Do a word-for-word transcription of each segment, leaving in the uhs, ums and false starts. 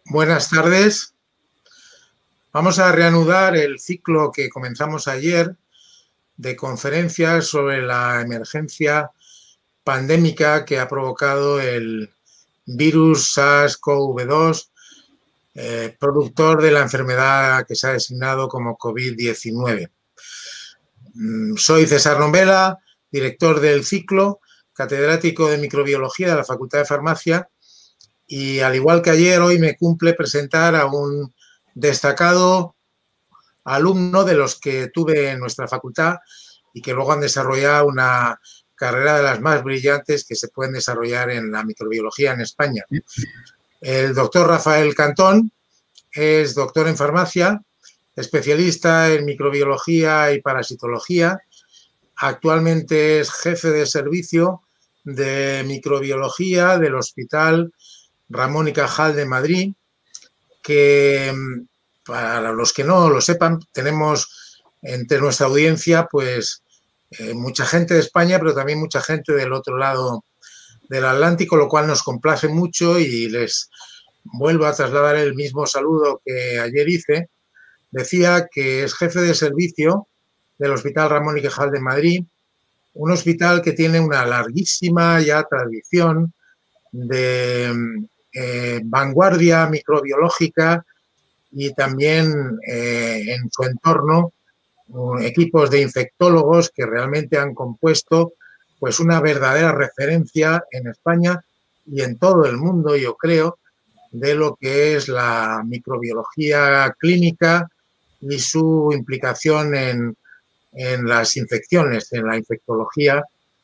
Buenas tardes. Vamos a reanudar el ciclo que comenzamos ayer de conferencias sobre la emergencia pandémica que ha provocado el virus SARS-CoV dos, eh, productor de la enfermedad que se ha designado como COVID diecinueve. Soy César Nombela, director del ciclo, catedrático de microbiología de la Facultad de Farmacia, y al igual que ayer, hoy me cumple presentar a un destacado alumno de los que tuve en nuestra facultad y que luego han desarrollado una carrera de las más brillantes que se pueden desarrollar en la microbiología en España. El doctor Rafael Cantón es doctor en farmacia, especialista en microbiología y parasitología. Actualmente es jefe de servicio de microbiología del Hospital Ramón y Cajal de Madrid, que para los que no lo sepan, tenemos entre nuestra audiencia pues eh, mucha gente de España, pero también mucha gente del otro lado del Atlántico, lo cual nos complace mucho y les vuelvo a trasladar el mismo saludo que ayer hice. Decía que es jefe de servicio del Hospital Ramón y Cajal de Madrid, un hospital que tiene una larguísima ya tradición de eh, vanguardia microbiológica y también eh, en su entorno um, equipos de infectólogos que realmente han compuesto pues una verdadera referencia en España y en todo el mundo, yo creo, de lo que es la microbiología clínica y su implicación en, en las infecciones, en la infectología,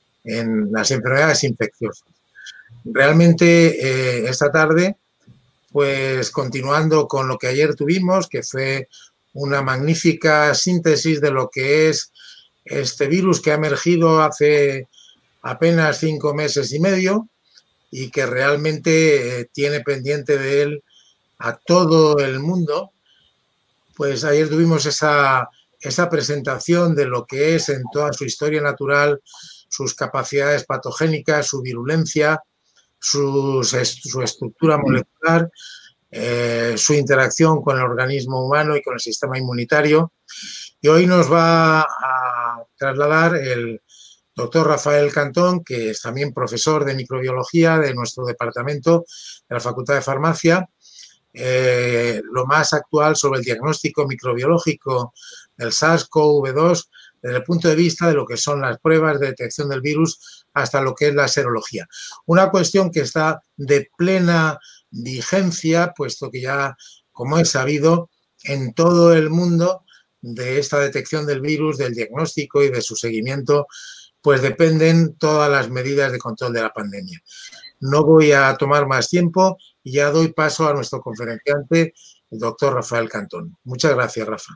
en las enfermedades infecciosas. Realmente eh, esta tarde, pues continuando con lo que ayer tuvimos, que fue una magnífica síntesis de lo que es este virus que ha emergido hace apenas cinco meses y medio y que realmente eh, tiene pendiente de él a todo el mundo. Pues ayer tuvimos esa, esa presentación de lo que es en toda su historia natural, sus capacidades patogénicas, su virulencia, su, su estructura molecular, eh, su interacción con el organismo humano y con el sistema inmunitario. Y hoy nos va a trasladar el doctor Rafael Cantón, que es también profesor de microbiología de nuestro departamento de la Facultad de Farmacia, eh, lo más actual sobre el diagnóstico microbiológico del SARS-CoV dos desde el punto de vista de lo que son las pruebas de detección del virus hasta lo que es la serología. Una cuestión que está de plena vigencia, puesto que ya, como es sabido, en todo el mundo de esta detección del virus, del diagnóstico y de su seguimiento, pues dependen todas las medidas de control de la pandemia. No voy a tomar más tiempo y ya doy paso a nuestro conferenciante, el doctor Rafael Cantón. Muchas gracias, Rafa.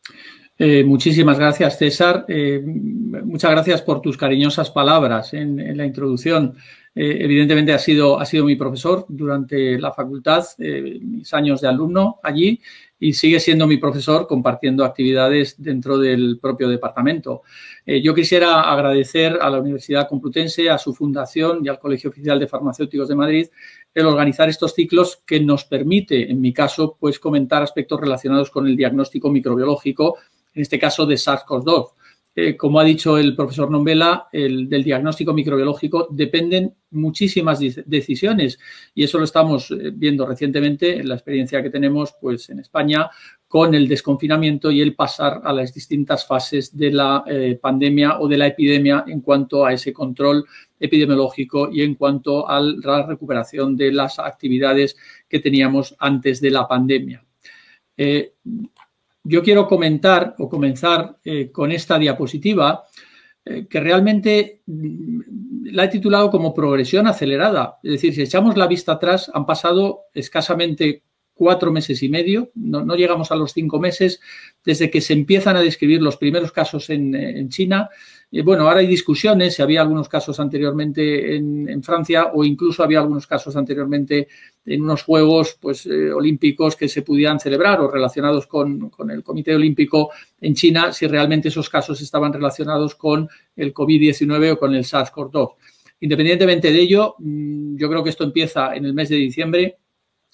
Eh, muchísimas gracias, César. Eh, muchas gracias por tus cariñosas palabras en, en la introducción. Eh, evidentemente, ha sido, ha sido mi profesor durante la facultad, eh, mis años de alumno allí, y sigue siendo mi profesor compartiendo actividades dentro del propio departamento. Eh, yo quisiera agradecer a la Universidad Complutense, a su fundación y al Colegio Oficial de Farmacéuticos de Madrid el organizar estos ciclos que nos permite, en mi caso, pues comentar aspectos relacionados con el diagnóstico microbiológico, en este caso de SARS-CoV dos. Eh, como ha dicho el profesor Nombela, el, del diagnóstico microbiológico dependen muchísimas decisiones y eso lo estamos viendo recientemente en la experiencia que tenemos pues, en España con el desconfinamiento y el pasar a las distintas fases de la eh, pandemia o de la epidemia en cuanto a ese control epidemiológico y en cuanto a la recuperación de las actividades que teníamos antes de la pandemia. Eh, Yo quiero comentar o comenzar eh, con esta diapositiva eh, que realmente la he titulado como progresión acelerada. Es decir, si echamos la vista atrás, han pasado escasamente cuatro meses y medio, no, no llegamos a los cinco meses, desde que se empiezan a describir los primeros casos en, en China. Eh, bueno, ahora hay discusiones si había algunos casos anteriormente en, en Francia o incluso había algunos casos anteriormente en unos Juegos pues, eh, Olímpicos que se pudieran celebrar o relacionados con, con el Comité Olímpico en China, si realmente esos casos estaban relacionados con el COVID diecinueve o con el SARS-CoV dos. Independientemente de ello, yo creo que esto empieza en el mes de diciembre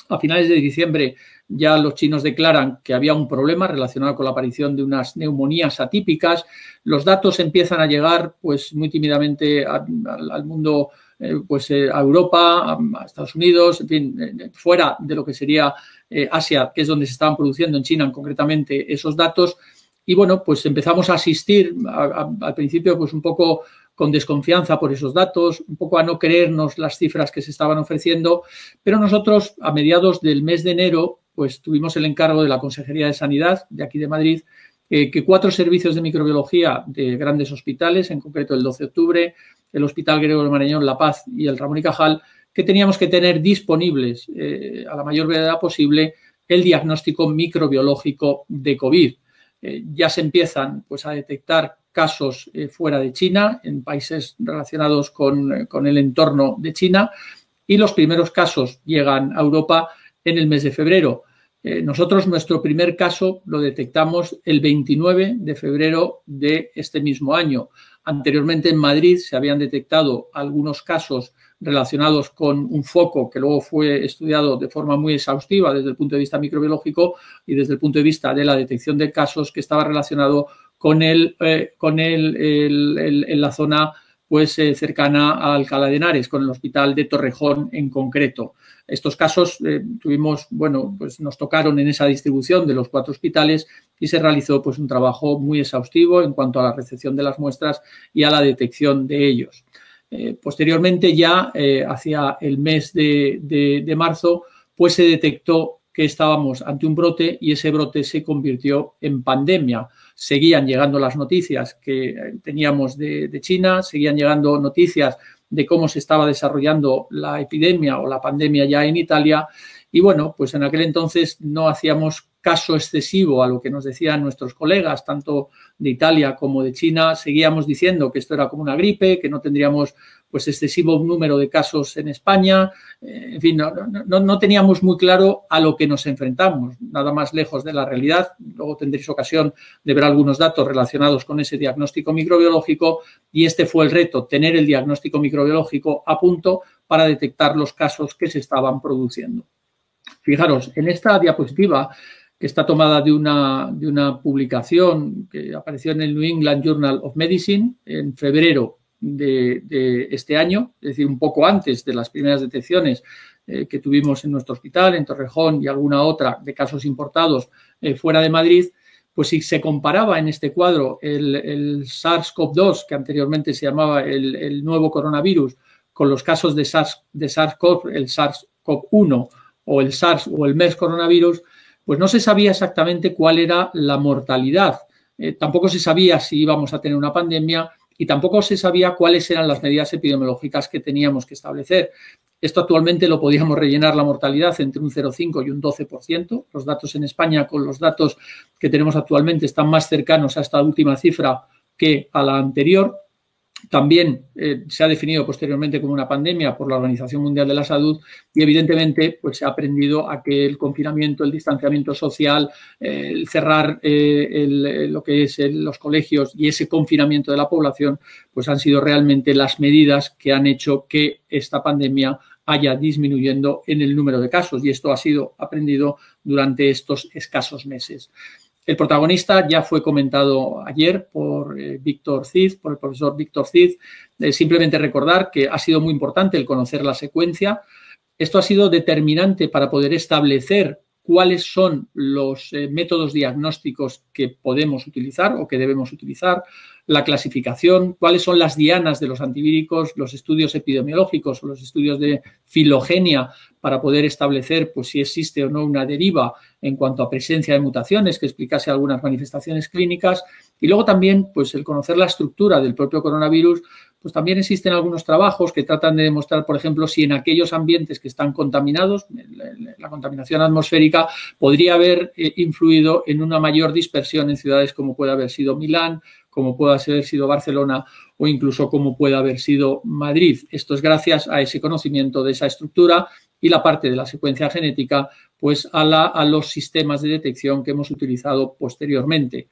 A finales de diciembre ya los chinos declaran que había un problema relacionado con la aparición de unas neumonías atípicas. Los datos empiezan a llegar pues muy tímidamente a, a, al mundo, eh, pues eh, a Europa, a, a Estados Unidos, en fin, eh, fuera de lo que sería eh, Asia, que es donde se estaban produciendo en China concretamente esos datos. Y bueno, pues empezamos a asistir a, a, al principio pues un poco con desconfianza por esos datos, un poco a no creernos las cifras que se estaban ofreciendo, pero nosotros a mediados del mes de enero pues tuvimos el encargo de la Consejería de Sanidad de aquí de Madrid, eh, que cuatro servicios de microbiología de grandes hospitales, en concreto el doce de octubre, el Hospital Gregorio Marañón La Paz y el Ramón y Cajal, que teníamos que tener disponibles eh, a la mayor brevedad posible el diagnóstico microbiológico de COVID. Eh, ya se empiezan pues, a detectar casos eh, fuera de China, en países relacionados con, con el entorno de China, y los primeros casos llegan a Europa en el mes de febrero. Eh, nosotros nuestro primer caso lo detectamos el veintinueve de febrero de este mismo año. Anteriormente en Madrid se habían detectado algunos casos relacionados con un foco que luego fue estudiado de forma muy exhaustiva desde el punto de vista microbiológico y desde el punto de vista de la detección de casos que estaba relacionado con el, eh, con el, el, el, en la zona pues eh, cercana a Alcalá de Henares, con el hospital de Torrejón en concreto. Estos casos eh, tuvimos, bueno, pues nos tocaron en esa distribución de los cuatro hospitales y se realizó pues un trabajo muy exhaustivo en cuanto a la recepción de las muestras y a la detección de ellos. Eh, posteriormente ya eh, hacia el mes de, de, de marzo pues se detectó que estábamos ante un brote y ese brote se convirtió en pandemia. Seguían llegando las noticias que teníamos de, de China, seguían llegando noticias de cómo se estaba desarrollando la epidemia o la pandemia ya en Italia y bueno, pues en aquel entonces no hacíamos caso excesivo a lo que nos decían nuestros colegas, tanto de Italia como de China. Seguíamos diciendo que esto era como una gripe, que no tendríamos pues excesivo número de casos en España. Eh, en fin, no, no, no teníamos muy claro a lo que nos enfrentamos, nada más lejos de la realidad. Luego tendréis ocasión de ver algunos datos relacionados con ese diagnóstico microbiológico y este fue el reto, tener el diagnóstico microbiológico a punto para detectar los casos que se estaban produciendo. Fijaros, en esta diapositiva que está tomada de una, de una publicación que apareció en el New England Journal of Medicine en febrero de, de este año, es decir, un poco antes de las primeras detecciones eh, que tuvimos en nuestro hospital, en Torrejón y alguna otra de casos importados eh, fuera de Madrid, pues si se comparaba en este cuadro el, el SARS CoV dos, que anteriormente se llamaba el, el nuevo coronavirus, con los casos de SARS, de SARS-CoV, el SARS CoV uno o el SARS o el MERS coronavirus, pues no se sabía exactamente cuál era la mortalidad. Eh, tampoco se sabía si íbamos a tener una pandemia y tampoco se sabía cuáles eran las medidas epidemiológicas que teníamos que establecer. Esto actualmente lo podíamos rellenar la mortalidad entre un cero coma cinco y un doce por ciento. Los datos en España con los datos que tenemos actualmente están más cercanos a esta última cifra que a la anterior. También eh, se ha definido posteriormente como una pandemia por la Organización Mundial de la Salud y evidentemente pues se ha aprendido a que el confinamiento, el distanciamiento social, eh, el cerrar eh, el, lo que es el, los colegios y ese confinamiento de la población pues han sido realmente las medidas que han hecho que esta pandemia haya disminuyendo en el número de casos y esto ha sido aprendido durante estos escasos meses. El protagonista ya fue comentado ayer por eh, Víctor Cid, por el profesor Víctor Cid. Eh, simplemente recordar que ha sido muy importante el conocer la secuencia. Esto ha sido determinante para poder establecer cuáles son los eh, métodos diagnósticos que podemos utilizar o que debemos utilizar, la clasificación, cuáles son las dianas de los antivíricos, los estudios epidemiológicos o los estudios de filogenia para poder establecer pues, si existe o no una deriva en cuanto a presencia de mutaciones que explicase algunas manifestaciones clínicas y luego también pues, el conocer la estructura del propio coronavirus. Pues también existen algunos trabajos que tratan de demostrar, por ejemplo, si en aquellos ambientes que están contaminados, la contaminación atmosférica podría haber eh, influido en una mayor dispersión en ciudades como puede haber sido Milán, como puede haber sido Barcelona o incluso como puede haber sido Madrid. Esto es gracias a ese conocimiento de esa estructura y la parte de la secuencia genética, pues a, la, a los sistemas de detección que hemos utilizado posteriormente.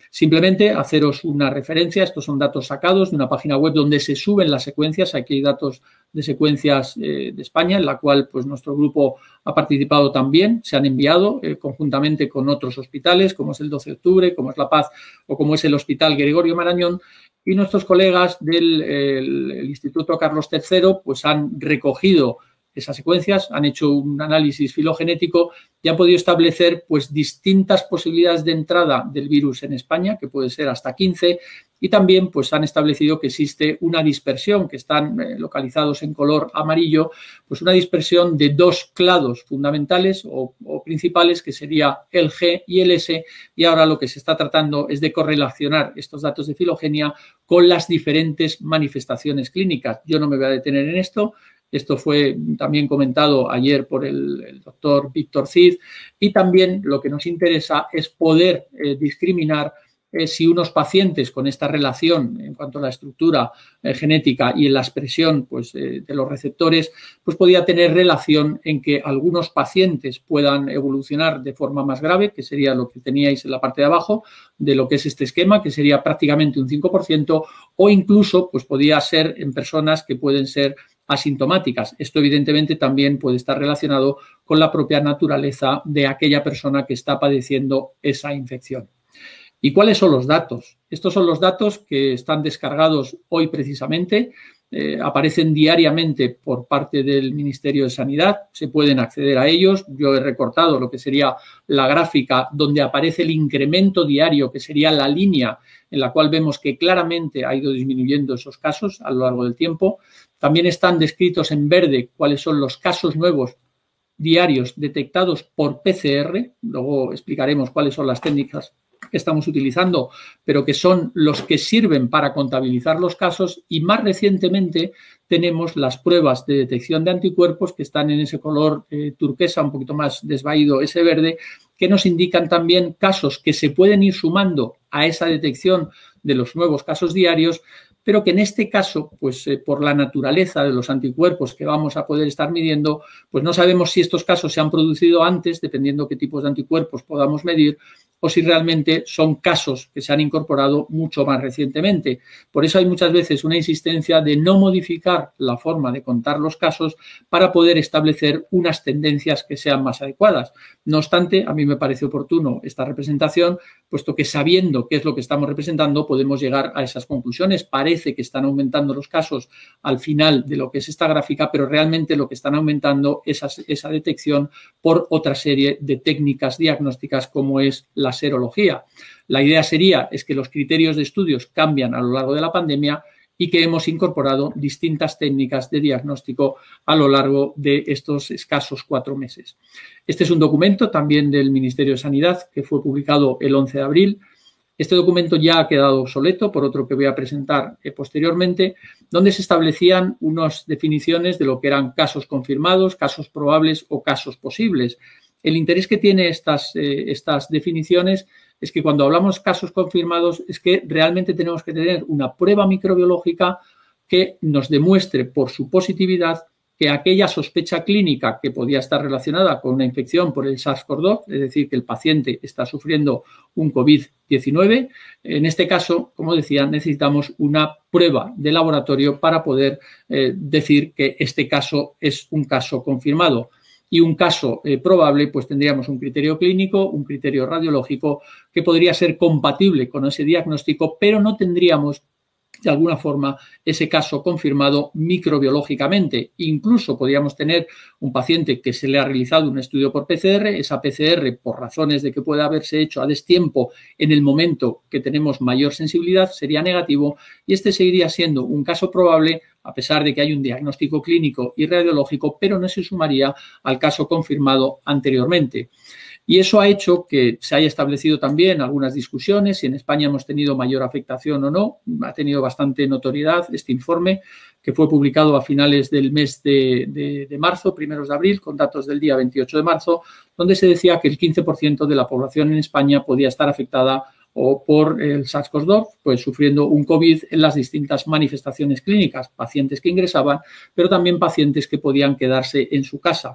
Simplemente haceros una referencia, estos son datos sacados de una página web donde se suben las secuencias, aquí hay datos de secuencias eh, de España, en la cual pues nuestro grupo ha participado también, se han enviado eh, conjuntamente con otros hospitales, como es el doce de octubre, como es La Paz o como es el Hospital Gregorio Marañón, y nuestros colegas del el, el Instituto Carlos tercero pues han recogido esas secuencias, han hecho un análisis filogenético y han podido establecer pues distintas posibilidades de entrada del virus en España, que puede ser hasta quince, y también pues han establecido que existe una dispersión, que están eh, localizados en color amarillo, pues una dispersión de dos clados fundamentales o, o principales, que sería el G y el S, y ahora lo que se está tratando es de correlacionar estos datos de filogenia con las diferentes manifestaciones clínicas. Yo no me voy a detener en esto. Esto fue también comentado ayer por el, el doctor Víctor Cid, y también lo que nos interesa es poder eh, discriminar eh, si unos pacientes con esta relación en cuanto a la estructura eh, genética y en la expresión pues, eh, de los receptores, pues podía tener relación en que algunos pacientes puedan evolucionar de forma más grave, que sería lo que teníais en la parte de abajo de lo que es este esquema, que sería prácticamente un cinco por ciento, o incluso pues podía ser en personas que pueden ser asintomáticas. Esto evidentemente también puede estar relacionado con la propia naturaleza de aquella persona que está padeciendo esa infección. ¿Y cuáles son los datos? Estos son los datos que están descargados hoy precisamente, eh, aparecen diariamente por parte del Ministerio de Sanidad, se pueden acceder a ellos. Yo he recortado lo que sería la gráfica donde aparece el incremento diario, que sería la línea en la cual vemos que claramente ha ido disminuyendo esos casos a lo largo del tiempo. También están descritos en verde cuáles son los casos nuevos diarios detectados por P C R. Luego explicaremos cuáles son las técnicas que estamos utilizando, pero que son los que sirven para contabilizar los casos. Y más recientemente tenemos las pruebas de detección de anticuerpos, que están en ese color eh, turquesa, un poquito más desvaído ese verde, que nos indican también casos que se pueden ir sumando a esa detección de los nuevos casos diarios, pero que en este caso, pues eh, por la naturaleza de los anticuerpos que vamos a poder estar midiendo, pues no sabemos si estos casos se han producido antes, dependiendo qué tipos de anticuerpos podamos medir, o si realmente son casos que se han incorporado mucho más recientemente. Por eso hay muchas veces una insistencia de no modificar la forma de contar los casos para poder establecer unas tendencias que sean más adecuadas. No obstante, a mí me parece oportuno esta representación, puesto que sabiendo qué es lo que estamos representando, podemos llegar a esas conclusiones. Parece que están aumentando los casos al final de lo que es esta gráfica, pero realmente lo que están aumentando es esa detección por otra serie de técnicas diagnósticas, como es la serología. La idea sería es que los criterios de estudios cambian a lo largo de la pandemia y que hemos incorporado distintas técnicas de diagnóstico a lo largo de estos escasos cuatro meses. Este es un documento también del Ministerio de Sanidad que fue publicado el once de abril. Este documento ya ha quedado obsoleto por otro que voy a presentar eh, posteriormente, donde se establecían unas definiciones de lo que eran casos confirmados, casos probables o casos posibles. El interés que tiene estas, eh, estas definiciones es que cuando hablamos de casos confirmados es que realmente tenemos que tener una prueba microbiológica que nos demuestre por su positividad que aquella sospecha clínica que podía estar relacionada con una infección por el SARS CoV dos, es decir, que el paciente está sufriendo un COVID diecinueve, en este caso, como decía, necesitamos una prueba de laboratorio para poder eh, decir que este caso es un caso confirmado. Y un caso eh, probable, pues tendríamos un criterio clínico, un criterio radiológico que podría ser compatible con ese diagnóstico, pero no tendríamos de alguna forma ese caso confirmado microbiológicamente. Incluso podríamos tener un paciente que se le ha realizado un estudio por P C R, esa P C R, por razones de que pueda haberse hecho a destiempo en el momento que tenemos mayor sensibilidad, sería negativo, y este seguiría siendo un caso probable a pesar de que hay un diagnóstico clínico y radiológico, pero no se sumaría al caso confirmado anteriormente. Y eso ha hecho que se haya establecido también algunas discusiones, si en España hemos tenido mayor afectación o no. Ha tenido bastante notoriedad este informe, que fue publicado a finales del mes de, de, de marzo, primeros de abril, con datos del día veintiocho de marzo, donde se decía que el quince por ciento de la población en España podía estar afectada o por el SARS CoV dos, pues sufriendo un COVID en las distintas manifestaciones clínicas, pacientes que ingresaban, pero también pacientes que podían quedarse en su casa.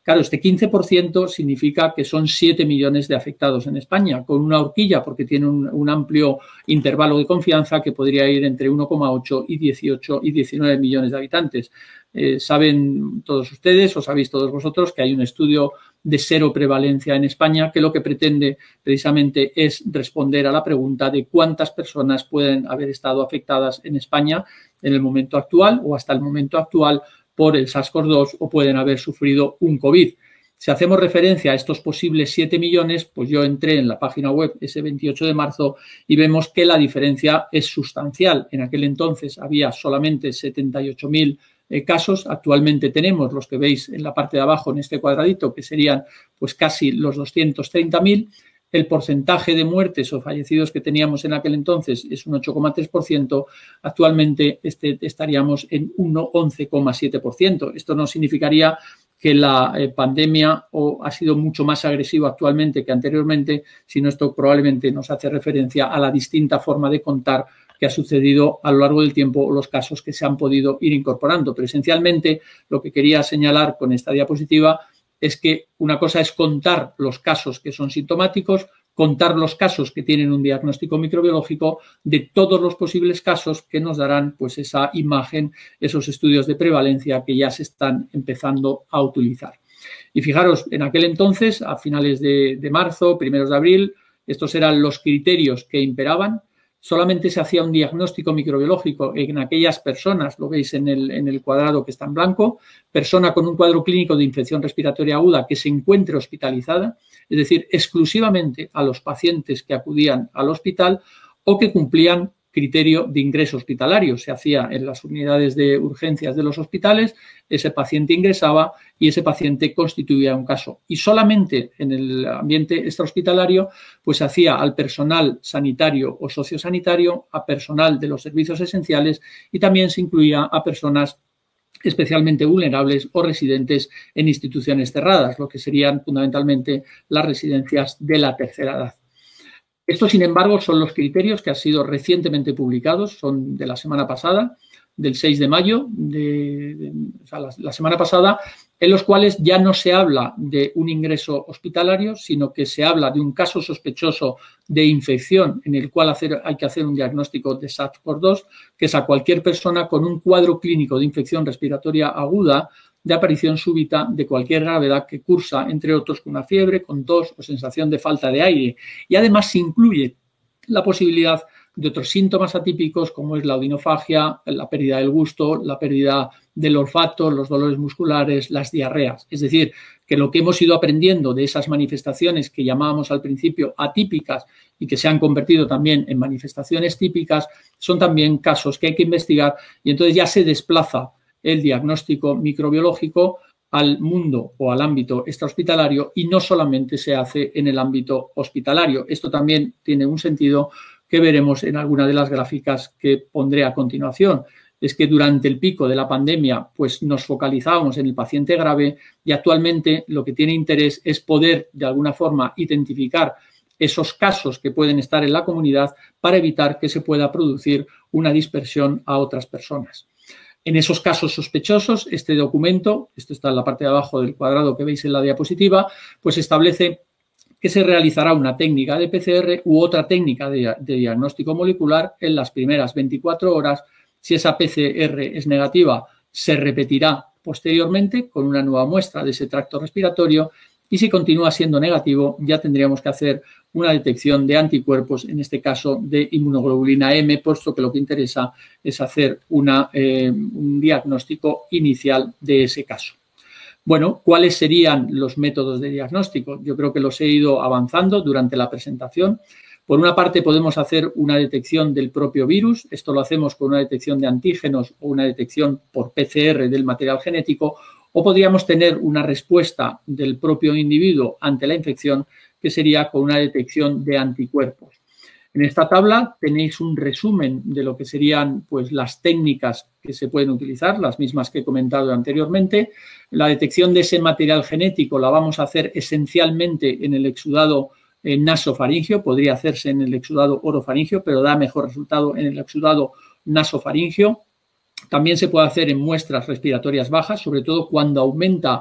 Claro, este quince por ciento significa que son siete millones de afectados en España, con una horquilla, porque tiene un, un amplio intervalo de confianza que podría ir entre uno coma ocho y dieciocho y diecinueve millones de habitantes. Eh, saben todos ustedes o sabéis todos vosotros que hay un estudio de cero prevalencia en España que lo que pretende precisamente es responder a la pregunta de cuántas personas pueden haber estado afectadas en España en el momento actual o hasta el momento actual por el SARS-CoV dos o pueden haber sufrido un COVID. Si hacemos referencia a estos posibles siete millones, pues yo entré en la página web ese veintiocho de marzo y vemos que la diferencia es sustancial. En aquel entonces había solamente setenta y ocho mil eh, casos. Actualmente tenemos los que veis en la parte de abajo en este cuadradito, que serían pues casi los doscientos treinta mil. El porcentaje de muertes o fallecidos que teníamos en aquel entonces es un ocho coma tres por ciento. Actualmente este, estaríamos en un once coma siete por ciento. Esto no significaría que la eh, pandemia o ha sido mucho más agresiva actualmente que anteriormente, sino esto probablemente nos hace referencia a la distinta forma de contar que ha sucedido a lo largo del tiempo, los casos que se han podido ir incorporando. Pero esencialmente lo que quería señalar con esta diapositiva es que una cosa es contar los casos que son sintomáticos, contar los casos que tienen un diagnóstico microbiológico de todos los posibles casos que nos darán pues esa imagen, esos estudios de prevalencia que ya se están empezando a utilizar. Y fijaros, en aquel entonces, a finales de, de marzo, primeros de abril, estos eran los criterios que imperaban. Solamente se hacía un diagnóstico microbiológico en aquellas personas, lo veis en el, en el cuadrado que está en blanco, persona con un cuadro clínico de infección respiratoria aguda que se encuentre hospitalizada, es decir, exclusivamente a los pacientes que acudían al hospital o que cumplían criterio de ingreso hospitalario. Se hacía en las unidades de urgencias de los hospitales, ese paciente ingresaba y ese paciente constituía un caso. Y solamente en el ambiente extrahospitalario, pues se hacía al personal sanitario o sociosanitario, a personal de los servicios esenciales y también se incluía a personas especialmente vulnerables o residentes en instituciones cerradas, lo que serían fundamentalmente las residencias de la tercera edad. Estos, sin embargo, son los criterios que han sido recientemente publicados, son de la semana pasada, del seis de mayo, de, de, o sea, la, la semana pasada, en los cuales ya no se habla de un ingreso hospitalario, sino que se habla de un caso sospechoso de infección en el cual hacer, hay que hacer un diagnóstico de SARS-CoV dos, que es a cualquier persona con un cuadro clínico de infección respiratoria aguda de aparición súbita de cualquier gravedad que cursa, entre otros, con una fiebre, con tos o sensación de falta de aire. Y además se incluye la posibilidad de otros síntomas atípicos como es la odinofagia, la pérdida del gusto, la pérdida del olfato, los dolores musculares, las diarreas. Es decir, que lo que hemos ido aprendiendo de esas manifestaciones que llamábamos al principio atípicas y que se han convertido también en manifestaciones típicas, son también casos que hay que investigar y entonces ya se desplaza el diagnóstico microbiológico al mundo o al ámbito extrahospitalario y no solamente se hace en el ámbito hospitalario. Esto también tiene un sentido que veremos en alguna de las gráficas que pondré a continuación. Es que durante el pico de la pandemia pues nos focalizábamos en el paciente grave y actualmente lo que tiene interés es poder de alguna forma identificar esos casos que pueden estar en la comunidad para evitar que se pueda producir una dispersión a otras personas. En esos casos sospechosos, este documento, esto está en la parte de abajo del cuadrado que veis en la diapositiva, pues establece que se realizará una técnica de P C R u otra técnica de, de diagnóstico molecular en las primeras veinticuatro horas. Si esa P C R es negativa, se repetirá posteriormente con una nueva muestra de ese tracto respiratorio y si continúa siendo negativo, ya tendríamos que hacer una detección de anticuerpos, en este caso de inmunoglobulina M, puesto que lo que interesa es hacer una, eh, un diagnóstico inicial de ese caso. Bueno, ¿cuáles serían los métodos de diagnóstico? Yo creo que los he ido avanzando durante la presentación. Por una parte, podemos hacer una detección del propio virus. Esto lo hacemos con una detección de antígenos o una detección por P C R del material genético. O podríamos tener una respuesta del propio individuo ante la infección, que sería con una detección de anticuerpos. En esta tabla tenéis un resumen de lo que serían pues, las técnicas que se pueden utilizar, las mismas que he comentado anteriormente. La detección de ese material genético la vamos a hacer esencialmente en el exudado eh, nasofaringio, podría hacerse en el exudado orofaringio, pero da mejor resultado en el exudado nasofaringio. También se puede hacer en muestras respiratorias bajas, sobre todo cuando aumenta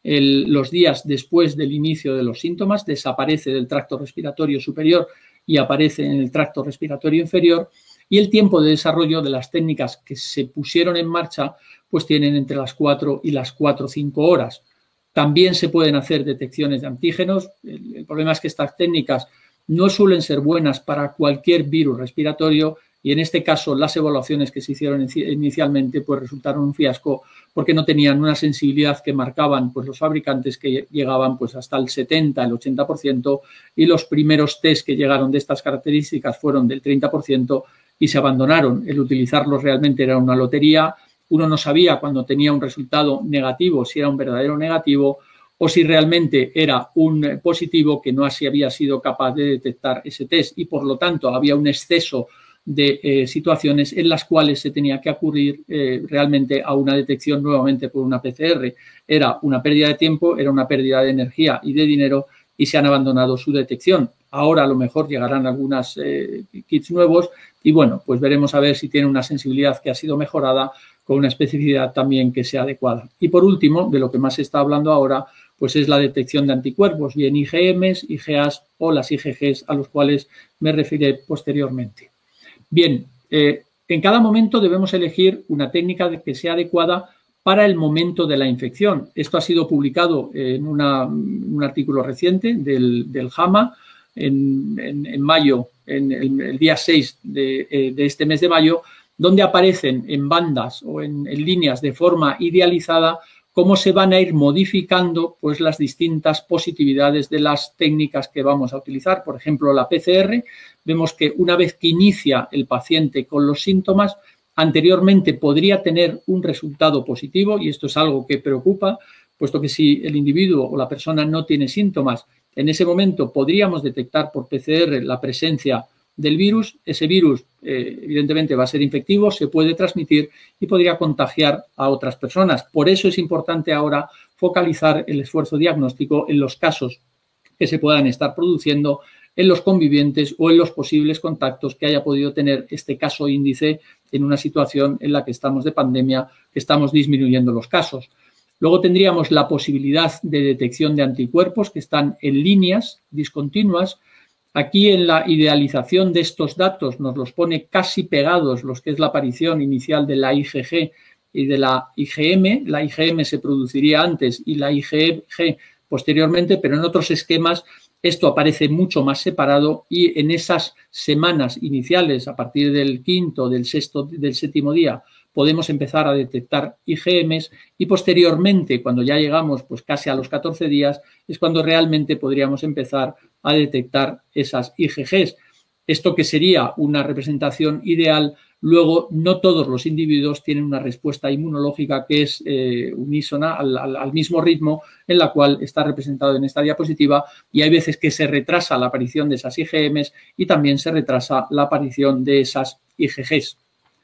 el, los días después del inicio de los síntomas, desaparece del tracto respiratorio superior y aparece en el tracto respiratorio inferior, y el tiempo de desarrollo de las técnicas que se pusieron en marcha pues tienen entre las cuatro y las cuatro o cinco horas. También se pueden hacer detecciones de antígenos. El, el problema es que estas técnicas no suelen ser buenas para cualquier virus respiratorio, y en este caso las evaluaciones que se hicieron inicialmente pues resultaron un fiasco porque no tenían una sensibilidad que marcaban pues los fabricantes, que llegaban pues hasta el setenta, el ochenta por ciento, y los primeros test que llegaron de estas características fueron del treinta por ciento y se abandonaron. El utilizarlos realmente era una lotería. Uno no sabía cuando tenía un resultado negativo si era un verdadero negativo o si realmente era un positivo que no así había sido capaz de detectar ese test, y por lo tanto había un exceso de eh, situaciones en las cuales se tenía que acudir eh, realmente a una detección nuevamente por una P C R. Era una pérdida de tiempo, era una pérdida de energía y de dinero, y se han abandonado su detección. Ahora a lo mejor llegarán algunos eh, kits nuevos y bueno, pues veremos a ver si tiene una sensibilidad que ha sido mejorada con una especificidad también que sea adecuada. Y por último, de lo que más se está hablando ahora, pues es la detección de anticuerpos, bien I G Ms, I G As o las I G Gs, a los cuales me referiré posteriormente. Bien, eh, en cada momento debemos elegir una técnica que sea adecuada para el momento de la infección. Esto ha sido publicado en una, un artículo reciente del, del JAMA en, en, en mayo, en el, el día seis de, eh, de este mes de mayo, donde aparecen en bandas o en, en líneas de forma idealizada cómo se van a ir modificando pues, las distintas positividades de las técnicas que vamos a utilizar. Por ejemplo, la P C R, vemos que una vez que inicia el paciente con los síntomas, anteriormente podría tener un resultado positivo, y esto es algo que preocupa, puesto que si el individuo o la persona no tiene síntomas, en ese momento podríamos detectar por P C R la presencia del virus. Ese virus eh, evidentemente va a ser infectivo, se puede transmitir y podría contagiar a otras personas. Por eso es importante ahora focalizar el esfuerzo diagnóstico en los casos que se puedan estar produciendo en los convivientes o en los posibles contactos que haya podido tener este caso índice en una situación en la que estamos de pandemia, que estamos disminuyendo los casos. Luego tendríamos la posibilidad de detección de anticuerpos que están en líneas discontinuas. Aquí en la idealización de estos datos nos los pone casi pegados los que es la aparición inicial de la I G G y de la I G M. La I G M se produciría antes y la I G G posteriormente, pero en otros esquemas esto aparece mucho más separado, y en esas semanas iniciales, a partir del quinto, del sexto, del séptimo día, podemos empezar a detectar I G Ms, y posteriormente, cuando ya llegamos pues casi a los catorce días, es cuando realmente podríamos empezar a detectar esas I G Gs. Esto que sería una representación ideal. Luego, no todos los individuos tienen una respuesta inmunológica que es eh, unísona al, al, al mismo ritmo en la cual está representado en esta diapositiva, y hay veces que se retrasa la aparición de esas I G Ms y también se retrasa la aparición de esas I G Gs.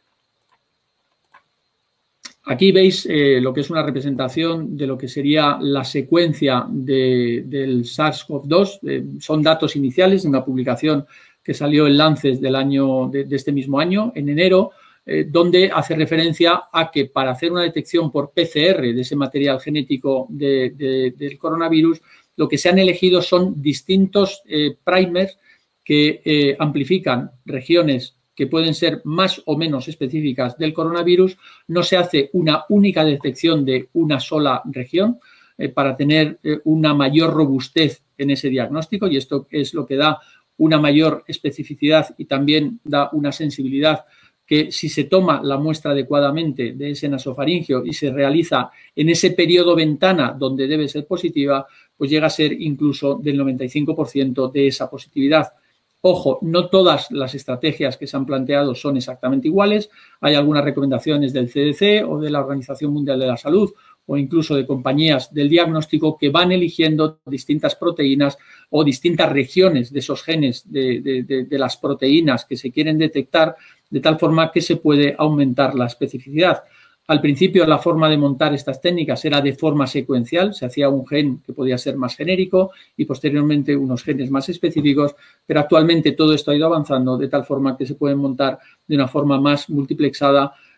Aquí veis eh, lo que es una representación de lo que sería la secuencia de, del SARS CoV dos. Eh, son datos iniciales de una publicación que salió en Lancet del año, de, de este mismo año, en enero, eh, donde hace referencia a que para hacer una detección por P C R de ese material genético de, de, del coronavirus, lo que se han elegido son distintos eh, primers que eh, amplifican regiones que pueden ser más o menos específicas del coronavirus. No se hace una única detección de una sola región eh, para tener eh, una mayor robustez en ese diagnóstico, y esto es lo que da una mayor especificidad y también da una sensibilidad que, si se toma la muestra adecuadamente de ese nasofaringeo y se realiza en ese periodo ventana donde debe ser positiva, pues llega a ser incluso del noventa y cinco por ciento de esa positividad. Ojo, no todas las estrategias que se han planteado son exactamente iguales. Hay algunas recomendaciones del C D C o de la Organización Mundial de la Salud, o incluso de compañías del diagnóstico, que van eligiendo distintas proteínas o distintas regiones de esos genes de, de, de, de las proteínas que se quieren detectar, de tal forma que se puede aumentar la especificidad. Al principio, la forma de montar estas técnicas era de forma secuencial. Se hacía un gen que podía ser más genérico y posteriormente unos genes más específicos, pero actualmente todo esto ha ido avanzando de tal forma que se pueden montar de una forma más multiplexada,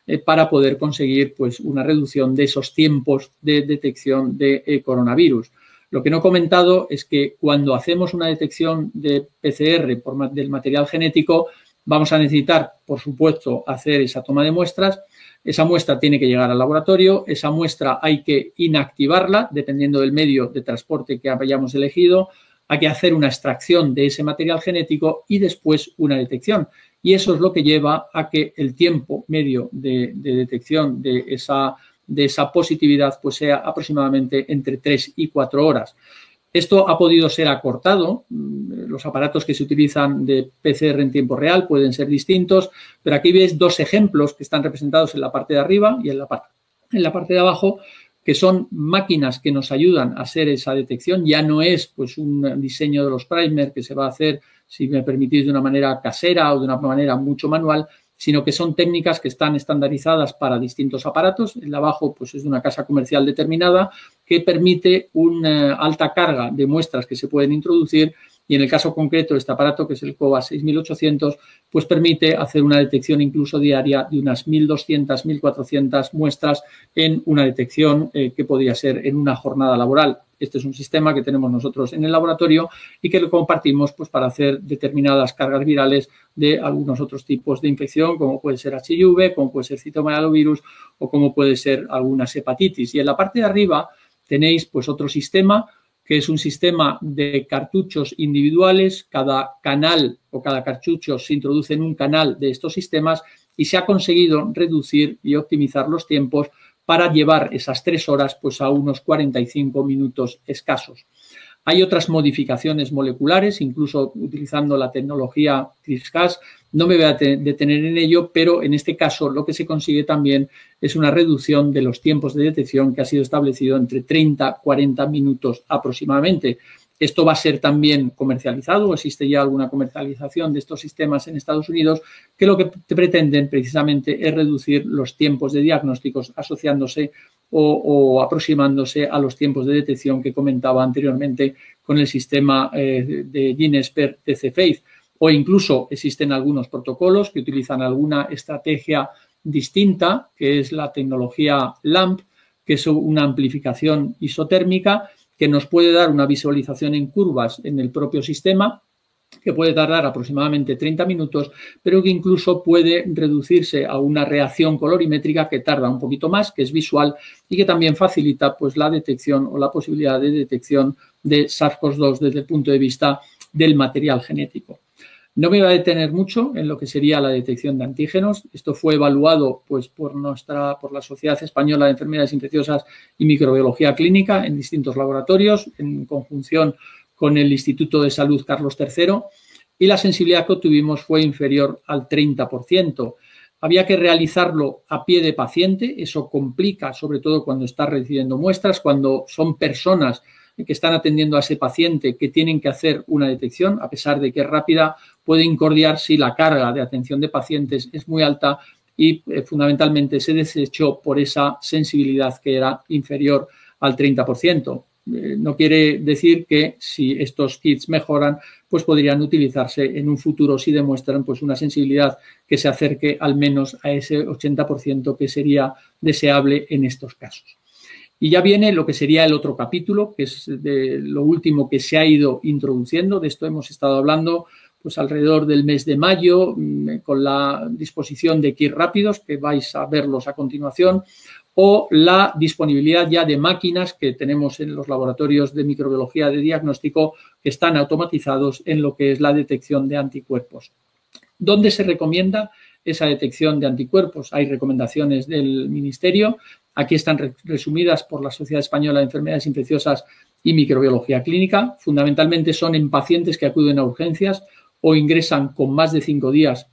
eh, para poder conseguir pues, una reducción de esos tiempos de detección de eh, coronavirus. Lo que no he comentado es que cuando hacemos una detección de P C R por, del material genético, vamos a necesitar, por supuesto, hacer esa toma de muestras. Esa muestra tiene que llegar al laboratorio, esa muestra hay que inactivarla, dependiendo del medio de transporte que hayamos elegido. Hay que hacer una extracción de ese material genético y después una detección. Y eso es lo que lleva a que el tiempo medio de, de detección de esa, de esa positividad pues sea aproximadamente entre tres y cuatro horas. Esto ha podido ser acortado. Los aparatos que se utilizan de P C R en tiempo real pueden ser distintos, pero aquí veis dos ejemplos que están representados en la parte de arriba y en la parte, en la parte de abajo, que son máquinas que nos ayudan a hacer esa detección. Ya no es pues un diseño de los primers que se va a hacer, si me permitís, de una manera casera o de una manera mucho manual, sino que son técnicas que están estandarizadas para distintos aparatos. El de abajo pues, es de una casa comercial determinada que permite una alta carga de muestras que se pueden introducir y en el caso concreto de este aparato, que es el COBA seis mil ochocientos, pues permite hacer una detección incluso diaria de unas mil doscientas, mil cuatrocientas muestras en una detección eh, que podría ser en una jornada laboral. Este es un sistema que tenemos nosotros en el laboratorio y que lo compartimos pues, para hacer determinadas cargas virales de algunos otros tipos de infección, como puede ser H I V, como puede ser citomegalovirus o como puede ser algunas hepatitis. Y en la parte de arriba tenéis pues, otro sistema que es un sistema de cartuchos individuales. Cada canal o cada cartucho se introduce en un canal de estos sistemas y se ha conseguido reducir y optimizar los tiempos para llevar esas tres horas pues, a unos cuarenta y cinco minutos escasos. Hay otras modificaciones moleculares, incluso utilizando la tecnología CRISPR-Cas. No me voy a detener en ello, pero en este caso lo que se consigue también es una reducción de los tiempos de detección que ha sido establecido entre treinta a cuarenta minutos aproximadamente. Esto va a ser también comercializado, existe ya alguna comercialización de estos sistemas en Estados Unidos que lo que pretenden precisamente es reducir los tiempos de diagnósticos asociándose o, o aproximándose a los tiempos de detección que comentaba anteriormente con el sistema eh, de GeneXpert T C Faith. O incluso existen algunos protocolos que utilizan alguna estrategia distinta, que es la tecnología LAMP, que es una amplificación isotérmica que nos puede dar una visualización en curvas en el propio sistema, que puede tardar aproximadamente treinta minutos, pero que incluso puede reducirse a una reacción colorimétrica que tarda un poquito más, que es visual y que también facilita pues, la detección o la posibilidad de detección de SARS CoV dos desde el punto de vista del material genético. No me voy a detener mucho en lo que sería la detección de antígenos. Esto fue evaluado pues, por, nuestra, por la Sociedad Española de Enfermedades Infecciosas y Microbiología Clínica en distintos laboratorios, en conjunción con el Instituto de Salud Carlos tercero, y la sensibilidad que obtuvimos fue inferior al treinta por ciento. Había que realizarlo a pie de paciente. Eso complica, sobre todo cuando está recibiendo muestras, cuando son personas que están atendiendo a ese paciente que tienen que hacer una detección, a pesar de que es rápida, puede incordiar si la carga de atención de pacientes es muy alta y eh, fundamentalmente se desechó por esa sensibilidad que era inferior al treinta por ciento. Eh, no quiere decir que si estos kits mejoran, pues podrían utilizarse en un futuro si demuestran pues, una sensibilidad que se acerque al menos a ese ochenta por ciento que sería deseable en estos casos. Y ya viene lo que sería el otro capítulo, que es de lo último que se ha ido introduciendo. De esto hemos estado hablando pues alrededor del mes de mayo, con la disposición de kits rápidos, que vais a verlos a continuación, o la disponibilidad ya de máquinas que tenemos en los laboratorios de microbiología de diagnóstico que están automatizados en lo que es la detección de anticuerpos. ¿Dónde se recomienda esa detección de anticuerpos? Hay recomendaciones del Ministerio. Aquí están resumidas por la Sociedad Española de Enfermedades Infecciosas y Microbiología Clínica. Fundamentalmente son en pacientes que acuden a urgencias o ingresan con más de cinco días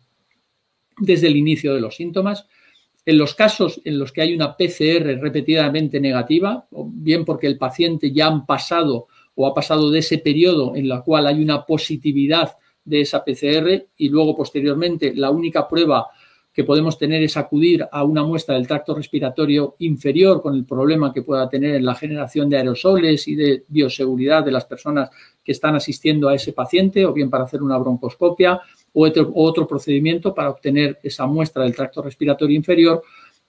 desde el inicio de los síntomas. En los casos en los que hay una P C R repetidamente negativa, o bien porque el paciente ya han pasado o ha pasado de ese periodo en el cual hay una positividad de esa P C R y luego posteriormente la única prueba que podemos tener es acudir a una muestra del tracto respiratorio inferior con el problema que pueda tener en la generación de aerosoles y de bioseguridad de las personas que están asistiendo a ese paciente, o bien para hacer una broncoscopia o otro, otro procedimiento para obtener esa muestra del tracto respiratorio inferior,